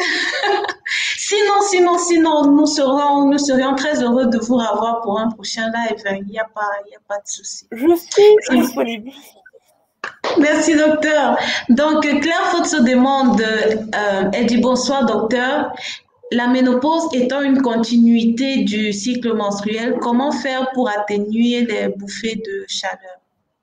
sinon, sinon, sinon, nous serons, nous serions très heureux de vous revoir pour un prochain live. Il n'y a pas, il n'y a pas de souci. Je suis disponible. Merci, docteur. Donc, Claire Faute se demande, euh, elle dit bonsoir, docteur. La ménopause étant une continuité du cycle menstruel, comment faire pour atténuer les bouffées de chaleur?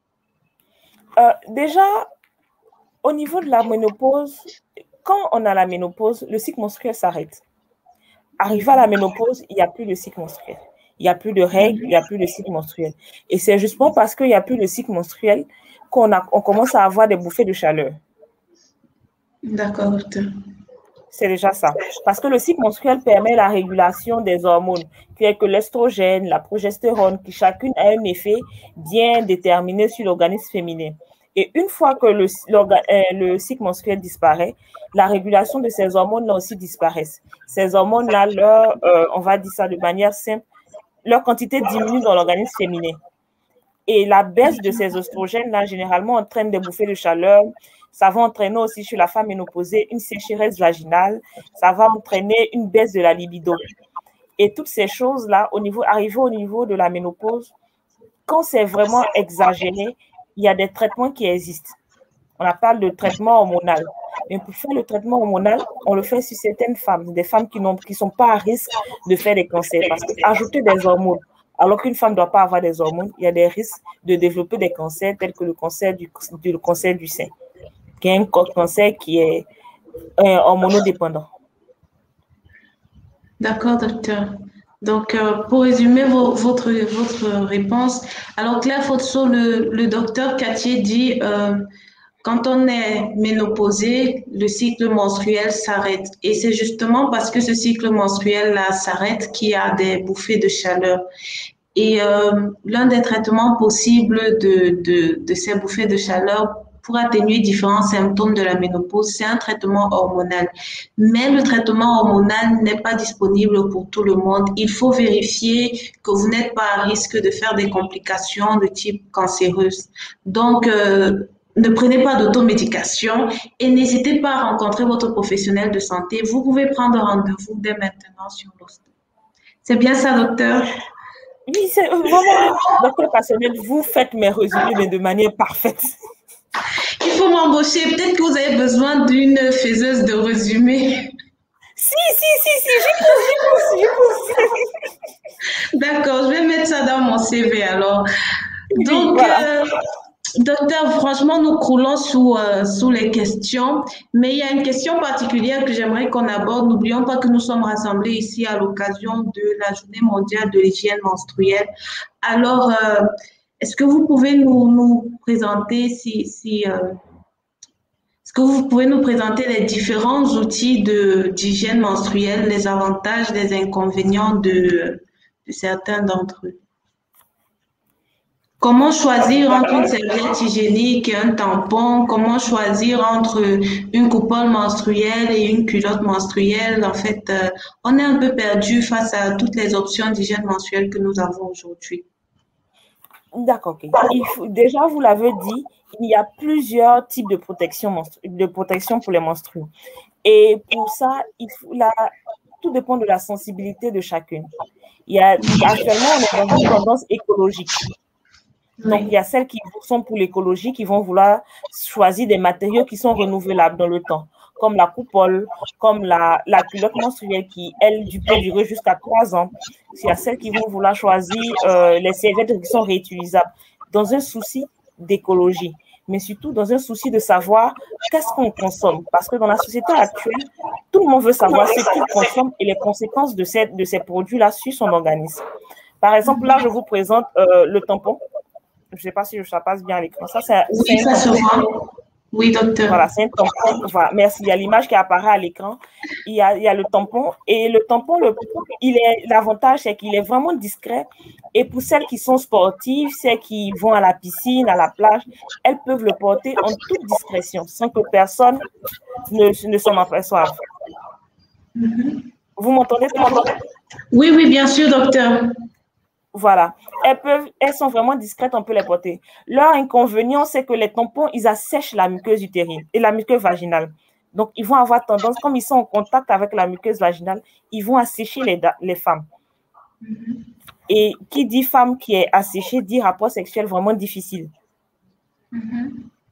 Euh, déjà, au niveau de la ménopause, quand on a la ménopause, le cycle menstruel s'arrête. Arrivé à la ménopause, il n'y a plus de cycle menstruel. Il n'y a plus de règles, il n'y a plus de cycle menstruel. Et c'est justement parce qu'il n'y a plus de cycle menstruel qu'on on commence à avoir des bouffées de chaleur. D'accord, docteur. C'est déjà ça. Parce que le cycle menstruel permet la régulation des hormones, telles que l'estrogène, la progestérone, qui chacune a un effet bien déterminé sur l'organisme féminin. Et une fois que le, le cycle menstruel disparaît, la régulation de ces hormones-là aussi disparaissent. Ces hormones-là, leur, euh, on va dire ça de manière simple, leur quantité diminue dans l'organisme féminin. Et la baisse de ces oestrogènes-là, généralement, entraîne des bouffées de chaleur. Ça va entraîner aussi chez la femme ménopausée une sécheresse vaginale. Ça va entraîner une baisse de la libido. Et toutes ces choses-là, au niveau, arrivées au niveau de la ménopause, quand c'est vraiment exagéré, il y a des traitements qui existent. On parle de traitement hormonal. Mais pour faire le traitement hormonal, on le fait sur certaines femmes, des femmes qui ne qui sont pas à risque de faire des cancers. Parce qu'ajouter des hormones, alors qu'une femme ne doit pas avoir des hormones, il y a des risques de développer des cancers tels que le cancer du, le cancer du sein, qui est un cancer qui est euh, hormonodépendant. D'accord, docteur. Donc, euh, pour résumer vo votre, votre réponse, alors Claire Fautso, le, le docteur Cattier dit euh, quand on est ménopausé, le cycle menstruel s'arrête. Et c'est justement parce que ce cycle menstruel-là s'arrête qu'il y a des bouffées de chaleur. Et euh, l'un des traitements possibles de, de, de ces bouffées de chaleur pour atténuer différents symptômes de la ménopause, c'est un traitement hormonal. Mais le traitement hormonal n'est pas disponible pour tout le monde. Il faut vérifier que vous n'êtes pas à risque de faire des complications de type cancéreuse. Donc, euh, ne prenez pas d'automédication et n'hésitez pas à rencontrer votre professionnel de santé. Vous pouvez prendre rendez-vous dès maintenant sur l'hosto. C'est bien ça, docteur? Oui, c'est vraiment, docteur Passionnel, vous faites mes résumés, mais de manière parfaite. Il faut m'embaucher. Peut-être que vous avez besoin d'une faiseuse de résumés. Si, si, si, si, j'y pousse, j'y pousse, j'y pousse. D'accord, je vais mettre ça dans mon C V alors. Donc, voilà. euh, docteur, franchement, nous croulons sous, euh, sous les questions, mais il y a une question particulière que j'aimerais qu'on aborde. N'oublions pas que nous sommes rassemblés ici à l'occasion de la Journée mondiale de l'hygiène menstruelle. Alors, euh, est-ce que vous pouvez nous, nous présenter si, si euh, est-ce que vous pouvez nous présenter les différents outils de d'hygiène menstruelle, les avantages, les inconvénients de, de certains d'entre eux? Comment choisir entre une serviette hygiénique et un tampon? Comment choisir entre une coupole menstruelle et une culotte menstruelle? En fait, euh, on est un peu perdu face à toutes les options d'hygiène menstruelle que nous avons aujourd'hui. D'accord, ok. Il faut, déjà, vous l'avez dit, il y a plusieurs types de protection, de protection pour les menstrues. Et pour ça, il faut la, tout dépend de la sensibilité de chacune. Il y a, actuellement, on est dans une tendance écologique. Donc, il y a celles qui sont pour l'écologie, qui vont vouloir choisir des matériaux qui sont renouvelables dans le temps, comme la coupole, comme la, la culotte menstruelle qui, elle, peut durer jusqu'à trois ans. Il y a celles qui vont vouloir choisir euh, les serviettes qui sont réutilisables dans un souci d'écologie, mais surtout dans un souci de savoir qu'est-ce qu'on consomme. Parce que dans la société actuelle, tout le monde veut savoir ce qu'il consomme et les conséquences de ces, de ces produits-là sur son organisme. Par exemple, là, je vous présente euh, le tampon. Je ne sais pas si ça passe bien à l'écran. Ça, c'est oui, ça se voit. Oui, docteur. Voilà, c'est un tampon. Voilà, merci. Il y a l'image qui apparaît à l'écran. Il y a, il y a le tampon. Et le tampon, le, il est, l'avantage, c'est qu'il est vraiment discret. Et pour celles qui sont sportives, celles qui vont à la piscine, à la plage, elles peuvent le porter en toute discrétion, sans que personne ne, ne s'en aperçoive. Mm-hmm. Vous m'entendez? Oui, oui, bien sûr, docteur. Voilà. Elles, peuvent, elles sont vraiment discrètes, on peut les porter. Leur inconvénient, c'est que les tampons, ils assèchent la muqueuse utérine et la muqueuse vaginale. Donc, ils vont avoir tendance, comme ils sont en contact avec la muqueuse vaginale, ils vont assécher les, les femmes. Mm-hmm. Et qui dit femme qui est asséchée dit rapport sexuel vraiment difficile. Mm-hmm.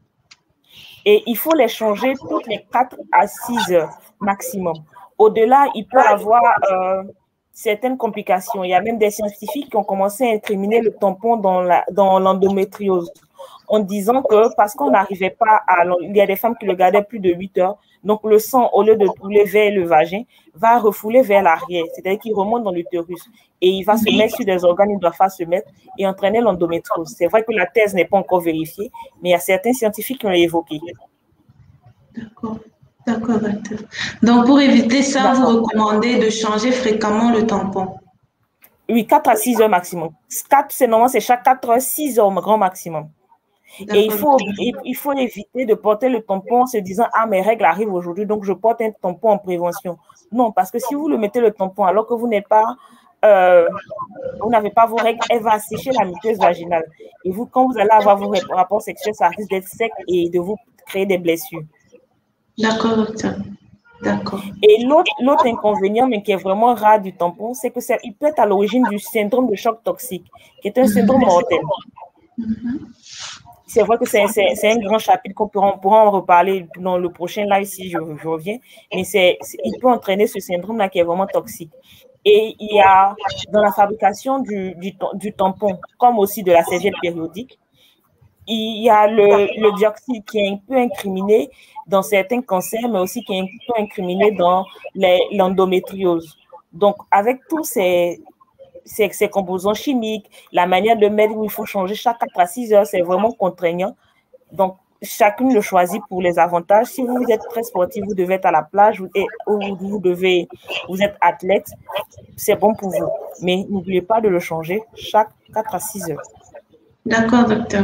Et il faut les changer toutes les quatre à six heures maximum. Au-delà, il peut avoir... Euh, certaines complications. Il y a même des scientifiques qui ont commencé à incriminer le tampon dans la, dans l'endométriose en disant que parce qu'on n'arrivait pas à... Il y a des femmes qui le gardaient plus de huit heures, donc le sang, au lieu de couler vers le vagin, va refouler vers l'arrière, c'est-à-dire qu'il remonte dans l'utérus et il va se mettre sur des organes, il ne doit pas se mettre et entraîner l'endométriose. C'est vrai que la thèse n'est pas encore vérifiée, mais il y a certains scientifiques qui l'ont évoqué. D'accord. D'accord, docteur. Donc, pour éviter ça, vous recommandez de changer fréquemment le tampon? Oui, quatre à six heures maximum. quatre, c'est normalement, c'est chaque quatre heures, six heures grand maximum. Et il faut, il faut éviter de porter le tampon en se disant « Ah, mes règles arrivent aujourd'hui, donc je porte un tampon en prévention. » Non, parce que si vous le mettez le tampon alors que vous n'êtes pas, euh, vous n'avez pas vos règles, elle va assécher la muqueuse vaginale. Et vous, quand vous allez avoir vos rapports sexuels, ça risque d'être sec et de vous créer des blessures. D'accord, docteur. D'accord. Et l'autre inconvénient, mais qui est vraiment rare du tampon, c'est qu'il peut être à l'origine du syndrome de choc toxique, qui est un syndrome mortel. Mm-hmm. C'est vrai que c'est un grand chapitre qu'on pourra, on pourra en reparler dans le prochain live si je, je reviens, mais c'est il peut entraîner ce syndrome-là qui est vraiment toxique. Et il y a, dans la fabrication du, du, du tampon, comme aussi de la serviette périodique, il y a le, le dioxyde qui est un peu incriminé dans certains cancers, mais aussi qui est un peu incriminé dans l'endométriose. Donc, avec tous ces, ces, ces composants chimiques, la manière de mettre où il faut changer chaque quatre à six heures, c'est vraiment contraignant. Donc, chacune le choisit pour les avantages. Si vous êtes très sportif, vous devez être à la plage et ou vous, devez, vous êtes athlète, c'est bon pour vous. Mais n'oubliez pas de le changer chaque quatre à six heures. D'accord, docteur.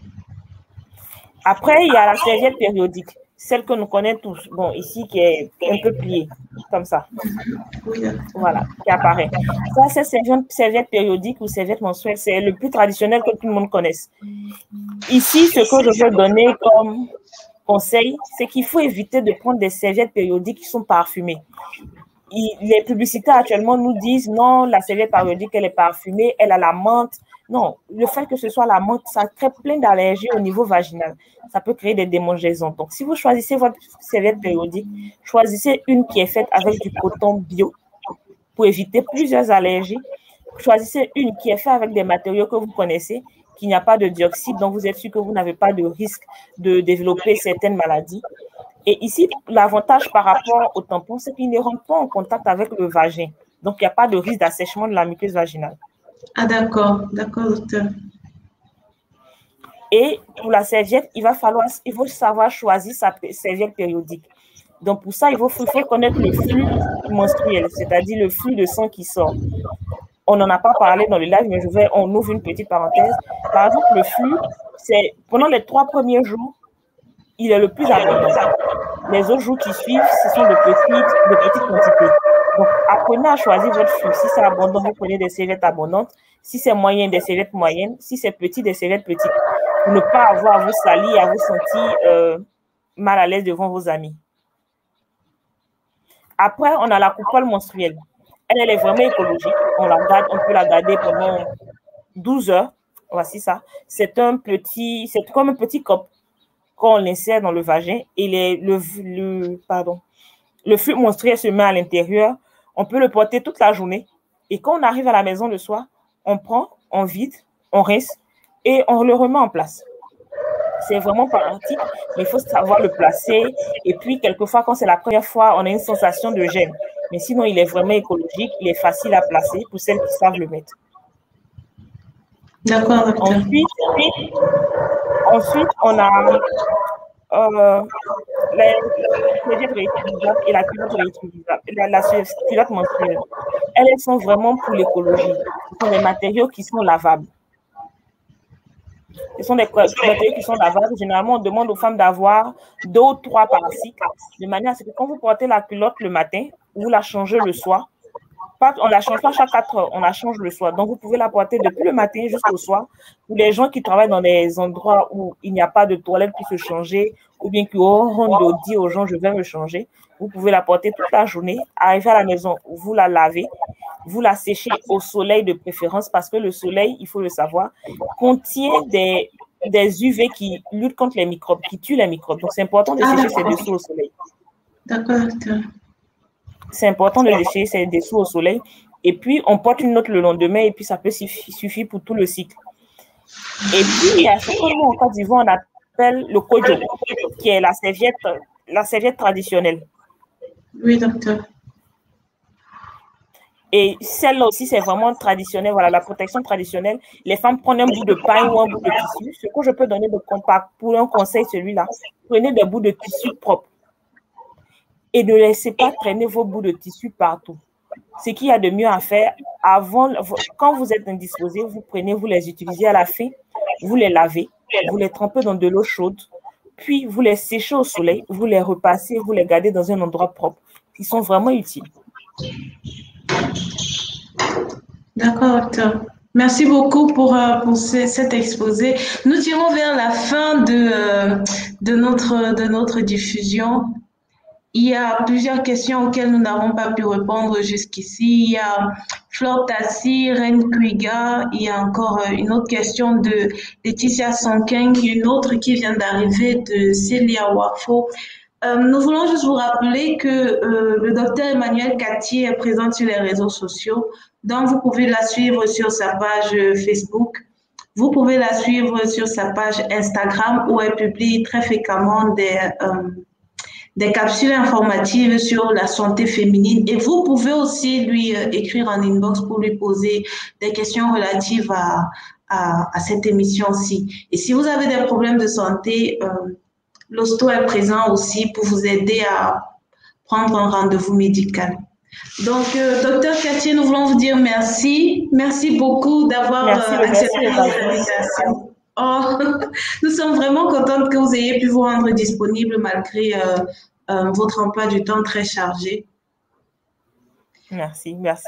Après, il y a la serviette périodique, celle que nous connaissons tous. Bon, ici, qui est un peu pliée, comme ça. Voilà, qui apparaît. Ça, c'est serviette, serviette périodique ou serviette menstruelle. C'est le plus traditionnel que tout le monde connaisse. Ici, ce que je veux donner comme conseil, c'est qu'il faut éviter de prendre des serviettes périodiques qui sont parfumées. Les publicités actuellement nous disent non, la serviette périodique, elle est parfumée, elle a la menthe. Non, le fait que ce soit la menthe, ça crée plein d'allergies au niveau vaginal. Ça peut créer des démangeaisons. Donc, si vous choisissez votre serviette périodique, choisissez une qui est faite avec du coton bio pour éviter plusieurs allergies. Choisissez une qui est faite avec des matériaux que vous connaissez, qu'il n'y a pas de dioxyde, donc vous êtes sûr que vous n'avez pas de risque de développer certaines maladies. Et ici, l'avantage par rapport au tampon, c'est qu'il ne rentre pas en contact avec le vagin. Donc, il n'y a pas de risque d'assèchement de la muqueuse vaginale. Ah, d'accord, d'accord, docteur. Et pour la serviette, il va falloir, il faut savoir choisir sa serviette périodique. Donc, pour ça, il faut, il faut connaître le flux menstruel, c'est-à-dire le flux de sang qui sort. On n'en a pas parlé dans le live, mais je vais, on ouvre une petite parenthèse. Par exemple, le flux, c'est pendant les trois premiers jours, il est le plus abondant. Les autres jours qui suivent, ce sont de petites, de petites quantités. Donc, apprenez à choisir votre flux. Si c'est abondant, vous prenez des serviettes abondantes. Si c'est moyen, des serviettes moyennes. Si c'est petit, des serviettes petites. Pour ne pas avoir à vous salir, à vous sentir euh, mal à l'aise devant vos amis. Après, on a la coupole menstruelle. Elle, elle est vraiment écologique. On, la garde, on peut la garder pendant douze heures. Voici ça. C'est un petit, c'est comme un petit cop qu'on l'insère dans le vagin et les, le, le, pardon, le flux menstruel se met à l'intérieur. On peut le porter toute la journée. Et quand on arrive à la maison le soir, on prend, on vide, on rince et on le remet en place. c'est vraiment par article, mais il faut savoir le placer. Et puis, quelquefois, quand c'est la première fois, on a une sensation de gêne. Mais sinon, il est vraiment écologique, il est facile à placer pour celles qui savent le mettre. D'accord, docteur. Ensuite, ensuite, on a euh, la serviette réutilisable et la culotte réutilisable, la, la culotte menstruelle. Elles, elles sont vraiment pour l'écologie. Ce sont des matériaux qui sont lavables. Ce sont des matériaux qui sont lavables. Généralement, on demande aux femmes d'avoir deux ou trois par cycle, de manière à ce que quand vous portez la culotte le matin, vous la changez le soir. Pas, on ne la change pas chaque quatre heures, on la change le soir. Donc, vous pouvez la porter depuis le matin jusqu'au soir. Pour les gens qui travaillent dans des endroits où il n'y a pas de toilette pour se changer, ou bien qui auront dit aux gens, je vais me changer, vous pouvez la porter toute la journée. Arriver à la maison, vous la lavez, vous la séchez au soleil de préférence, parce que le soleil, il faut le savoir, contient des, des U V qui luttent contre les microbes, qui tuent les microbes. Donc, c'est important de Ah, sécher ses dessous au soleil. D'accord. C'est important de lécher ses dessous au soleil. Et puis, on porte une autre le lendemain et puis ça peut suffire pour tout le cycle. Et puis, il y a ce que nous, en Côte d'Ivoire, on appelle le kojo, qui est la serviette, la serviette traditionnelle. Oui, docteur. Et celle-là aussi, c'est vraiment traditionnel. Voilà, la protection traditionnelle. Les femmes prennent un bout de paille ou un bout de tissu. Ce que je peux donner de compact pour un conseil, celui-là, prenez des bouts de tissu propres. Et ne laissez pas traîner vos bouts de tissu partout. Ce qu'il y a de mieux à faire, avant, quand vous êtes indisposé, vous prenez, vous les utilisez à la fin, vous les lavez, vous les trempez dans de l'eau chaude, puis vous les séchez au soleil, vous les repassez, vous les gardez dans un endroit propre. Ils sont vraiment utiles. D'accord, docteur. Merci beaucoup pour, euh, pour ce, cet exposé. Nous tirons vers la fin de, euh, de, notre, de notre diffusion. Il y a plusieurs questions auxquelles nous n'avons pas pu répondre jusqu'ici. Il y a Flore Tassi, Ren Kuiga, il y a encore une autre question de Laetitia Sonkeng, une autre qui vient d'arriver de Célia Wafo. Euh, nous voulons juste vous rappeler que euh, le docteur Emmanuel Cattier est présent sur les réseaux sociaux, donc vous pouvez la suivre sur sa page Facebook. Vous pouvez la suivre sur sa page Instagram où elle publie très fréquemment des... Euh, des capsules informatives sur la santé féminine et vous pouvez aussi lui euh, écrire en inbox pour lui poser des questions relatives à, à, à cette émission-ci. Et si vous avez des problèmes de santé, euh, l'hosto est présent aussi pour vous aider à prendre un rendez-vous médical. Donc, euh, docteur Cattier, nous voulons vous dire merci. Merci beaucoup d'avoir euh, accepté notre invitation. Oh, nous sommes vraiment contentes que vous ayez pu vous rendre disponible malgré euh, euh, votre emploi du temps très chargé. Merci, merci.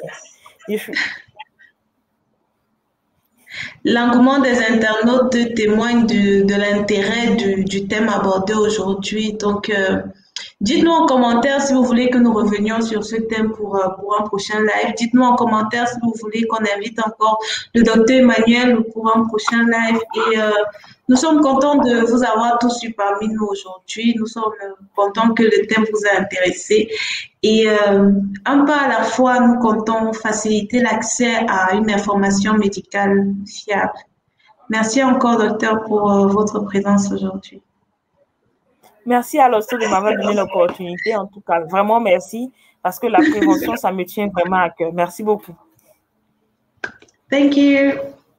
L'engouement des internautes témoigne de, de l'intérêt du, du thème abordé aujourd'hui. Donc, euh, dites-nous en commentaire si vous voulez que nous revenions sur ce thème pour, pour un prochain live. Dites-nous en commentaire si vous voulez qu'on invite encore le docteur Emmanuel pour un prochain live. Et euh, nous sommes contents de vous avoir tous eu parmi nous aujourd'hui. Nous sommes contents que le thème vous a intéressé. Et euh, un pas à la fois, nous comptons faciliter l'accès à une information médicale fiable. Merci encore, docteur, pour euh, votre présence aujourd'hui. Merci à l'hosto de m'avoir donné l'opportunité. En tout cas, vraiment merci, parce que la prévention, ça me tient vraiment à cœur. Merci beaucoup. Thank you.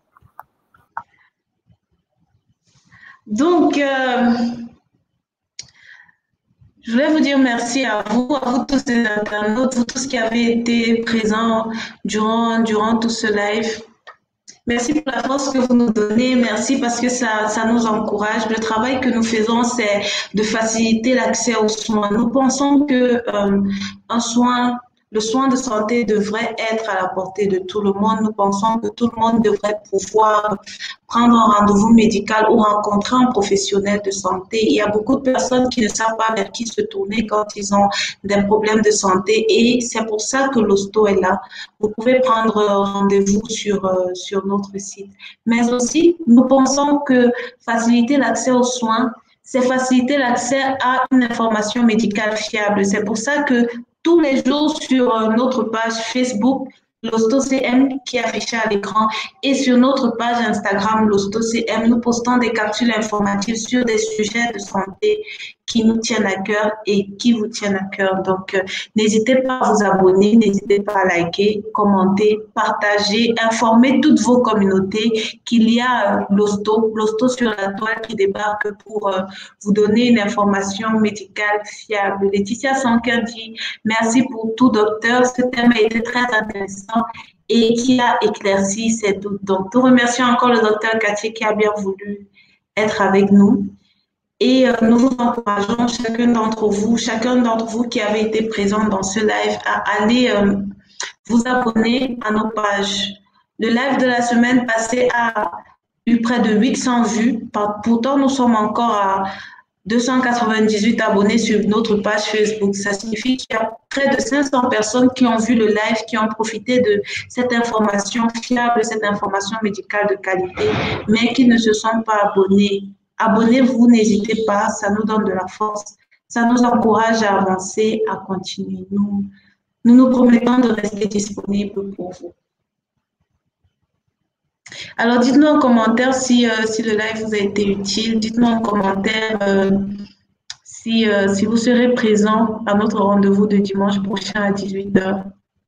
Donc, euh, je voulais vous dire merci à vous, à vous tous les internautes, vous tous qui avez été présents durant, durant tout ce live. Merci pour la force que vous nous donnez. Merci parce que ça, ça nous encourage. Le travail que nous faisons, c'est de faciliter l'accès aux soins. Nous pensons que euh, un soin, le soin de santé devrait être à la portée de tout le monde. Nous pensons que tout le monde devrait pouvoir prendre un rendez-vous médical ou rencontrer un professionnel de santé. Il y a beaucoup de personnes qui ne savent pas vers qui se tourner quand ils ont des problèmes de santé et c'est pour ça que l'hosto est là. Vous pouvez prendre rendez-vous sur, euh, sur notre site. Mais aussi, nous pensons que faciliter l'accès aux soins, c'est faciliter l'accès à une information médicale fiable. C'est pour ça que tous les jours sur notre page Facebook, L'Hosto C M qui est affiché à l'écran et sur notre page Instagram l'Hosto C M, nous postons des capsules informatives sur des sujets de santé qui nous tiennent à cœur et qui vous tiennent à cœur. Donc, euh, n'hésitez pas à vous abonner, n'hésitez pas à liker, commenter, partager, informer toutes vos communautés qu'il y a euh, l'Hosto, l'Hosto sur la toile qui débarque pour euh, vous donner une information médicale fiable. Laetitia Sanquin dit merci pour tout, docteur. Ce thème a été très intéressant et qui a éclairci ces doutes. Donc, nous remercions encore le docteur Cathier qui a bien voulu être avec nous. Et euh, nous vous encourageons, chacun d'entre vous, chacun d'entre vous qui avez été présent dans ce live, à aller euh, vous abonner à nos pages. Le live de la semaine passée a eu près de huit cents vues. Pourtant, nous sommes encore à deux cent quatre-vingt-dix-huit abonnés sur notre page Facebook. Ça signifie qu'il y a près de cinq cents personnes qui ont vu le live, qui ont profité de cette information fiable, cette information médicale de qualité, mais qui ne se sont pas abonnés. Abonnez-vous, n'hésitez pas, ça nous donne de la force, ça nous encourage à avancer, à continuer. Nous nous, nous promettons de rester disponibles pour vous. Alors, dites-nous en commentaire si, euh, si le live vous a été utile. Dites-nous en commentaire euh, si, euh, si vous serez présent à notre rendez-vous de dimanche prochain à dix-huit heures.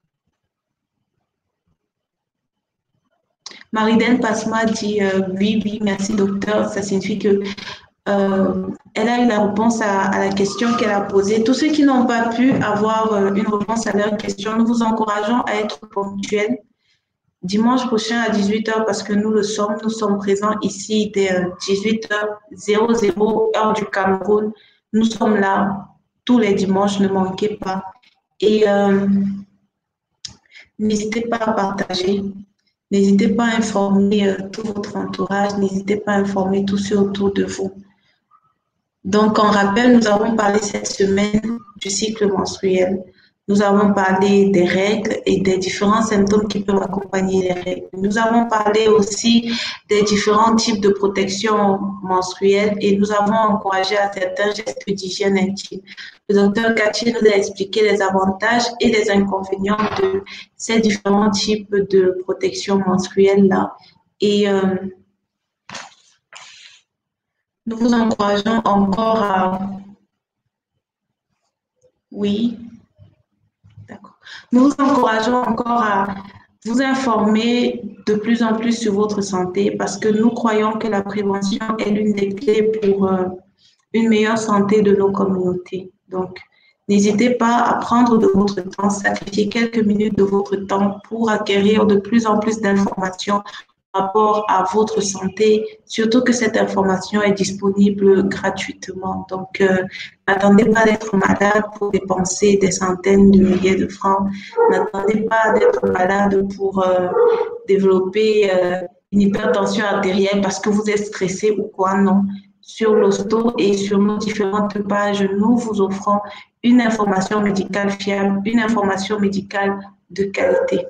Marie-Dène Pasma dit euh, oui, oui, merci docteur. Ça signifie que euh, elle a eu la réponse à, à la question qu'elle a posée. Tous ceux qui n'ont pas pu avoir euh, une réponse à leur question, nous vous encourageons à être ponctuels. Dimanche prochain à dix-huit heures, parce que nous le sommes, nous sommes présents ici dès euh, dix-huit heures heure du Cameroun. Nous sommes là tous les dimanches, ne manquez pas. Et euh, n'hésitez pas à partager. N'hésitez pas à informer euh, tout votre entourage, n'hésitez pas à informer tous ceux autour de vous. Donc, en rappel, nous avons parlé cette semaine du cycle menstruel. Nous avons parlé des règles et des différents symptômes qui peuvent accompagner les règles. Nous avons parlé aussi des différents types de protection menstruelle et nous avons encouragé à certains gestes d'hygiène intime. Le docteur Cathier nous a expliqué les avantages et les inconvénients de ces différents types de protection menstruelle-là. Et euh, nous vous encourageons encore à... Oui. Nous vous encourageons encore à vous informer de plus en plus sur votre santé parce que nous croyons que la prévention est l'une des clés pour euh, une meilleure santé de nos communautés. Donc, n'hésitez pas à prendre de votre temps, sacrifier quelques minutes de votre temps pour acquérir de plus en plus d'informations par rapport à votre santé, surtout que cette information est disponible gratuitement. Donc, euh, n'attendez pas d'être malade pour dépenser des centaines de milliers de francs. N'attendez pas d'être malade pour euh, développer euh, une hypertension artérielle parce que vous êtes stressé ou quoi, non. Sur l'Hosto et sur nos différentes pages, nous vous offrons une information médicale fiable, une information médicale de qualité.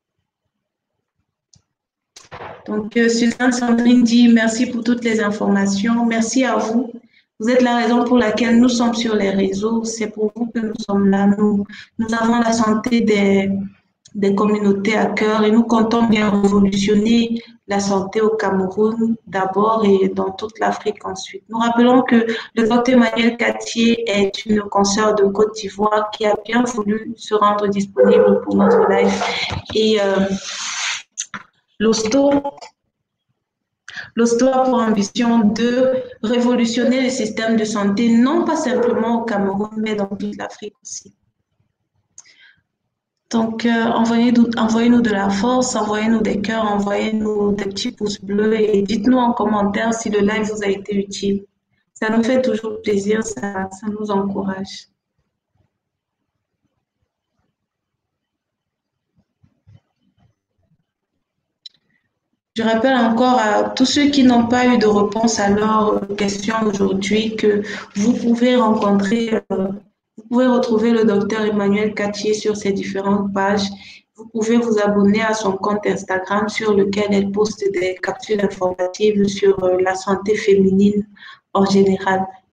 Donc, euh, Suzanne Sandrine dit merci pour toutes les informations. Merci à vous. Vous êtes la raison pour laquelle nous sommes sur les réseaux. C'est pour vous que nous sommes là. Nous, nous avons la santé des, des communautés à cœur et nous comptons bien révolutionner la santé au Cameroun d'abord et dans toute l'Afrique ensuite. Nous rappelons que le docteur Emmanuel Cathier est une consoeur de Côte d'Ivoire qui a bien voulu se rendre disponible pour notre live. Et euh, l'Hosto L'Hosto a pour ambition de révolutionner le système de santé, non pas simplement au Cameroun, mais dans toute l'Afrique aussi. Donc, euh, envoyez-nous envoyez de la force, envoyez-nous des cœurs, envoyez-nous des petits pouces bleus et dites-nous en commentaire si le live vous a été utile. Ça nous fait toujours plaisir, ça, ça nous encourage. Je rappelle encore à tous ceux qui n'ont pas eu de réponse à leurs questions aujourd'hui que vous pouvez rencontrer, euh, vous pouvez retrouver le docteur Emmanuel Cathier sur ses différentes pages. Vous pouvez vous abonner à son compte Instagram sur lequel elle poste des capsules informatives sur euh, la santé féminine en général.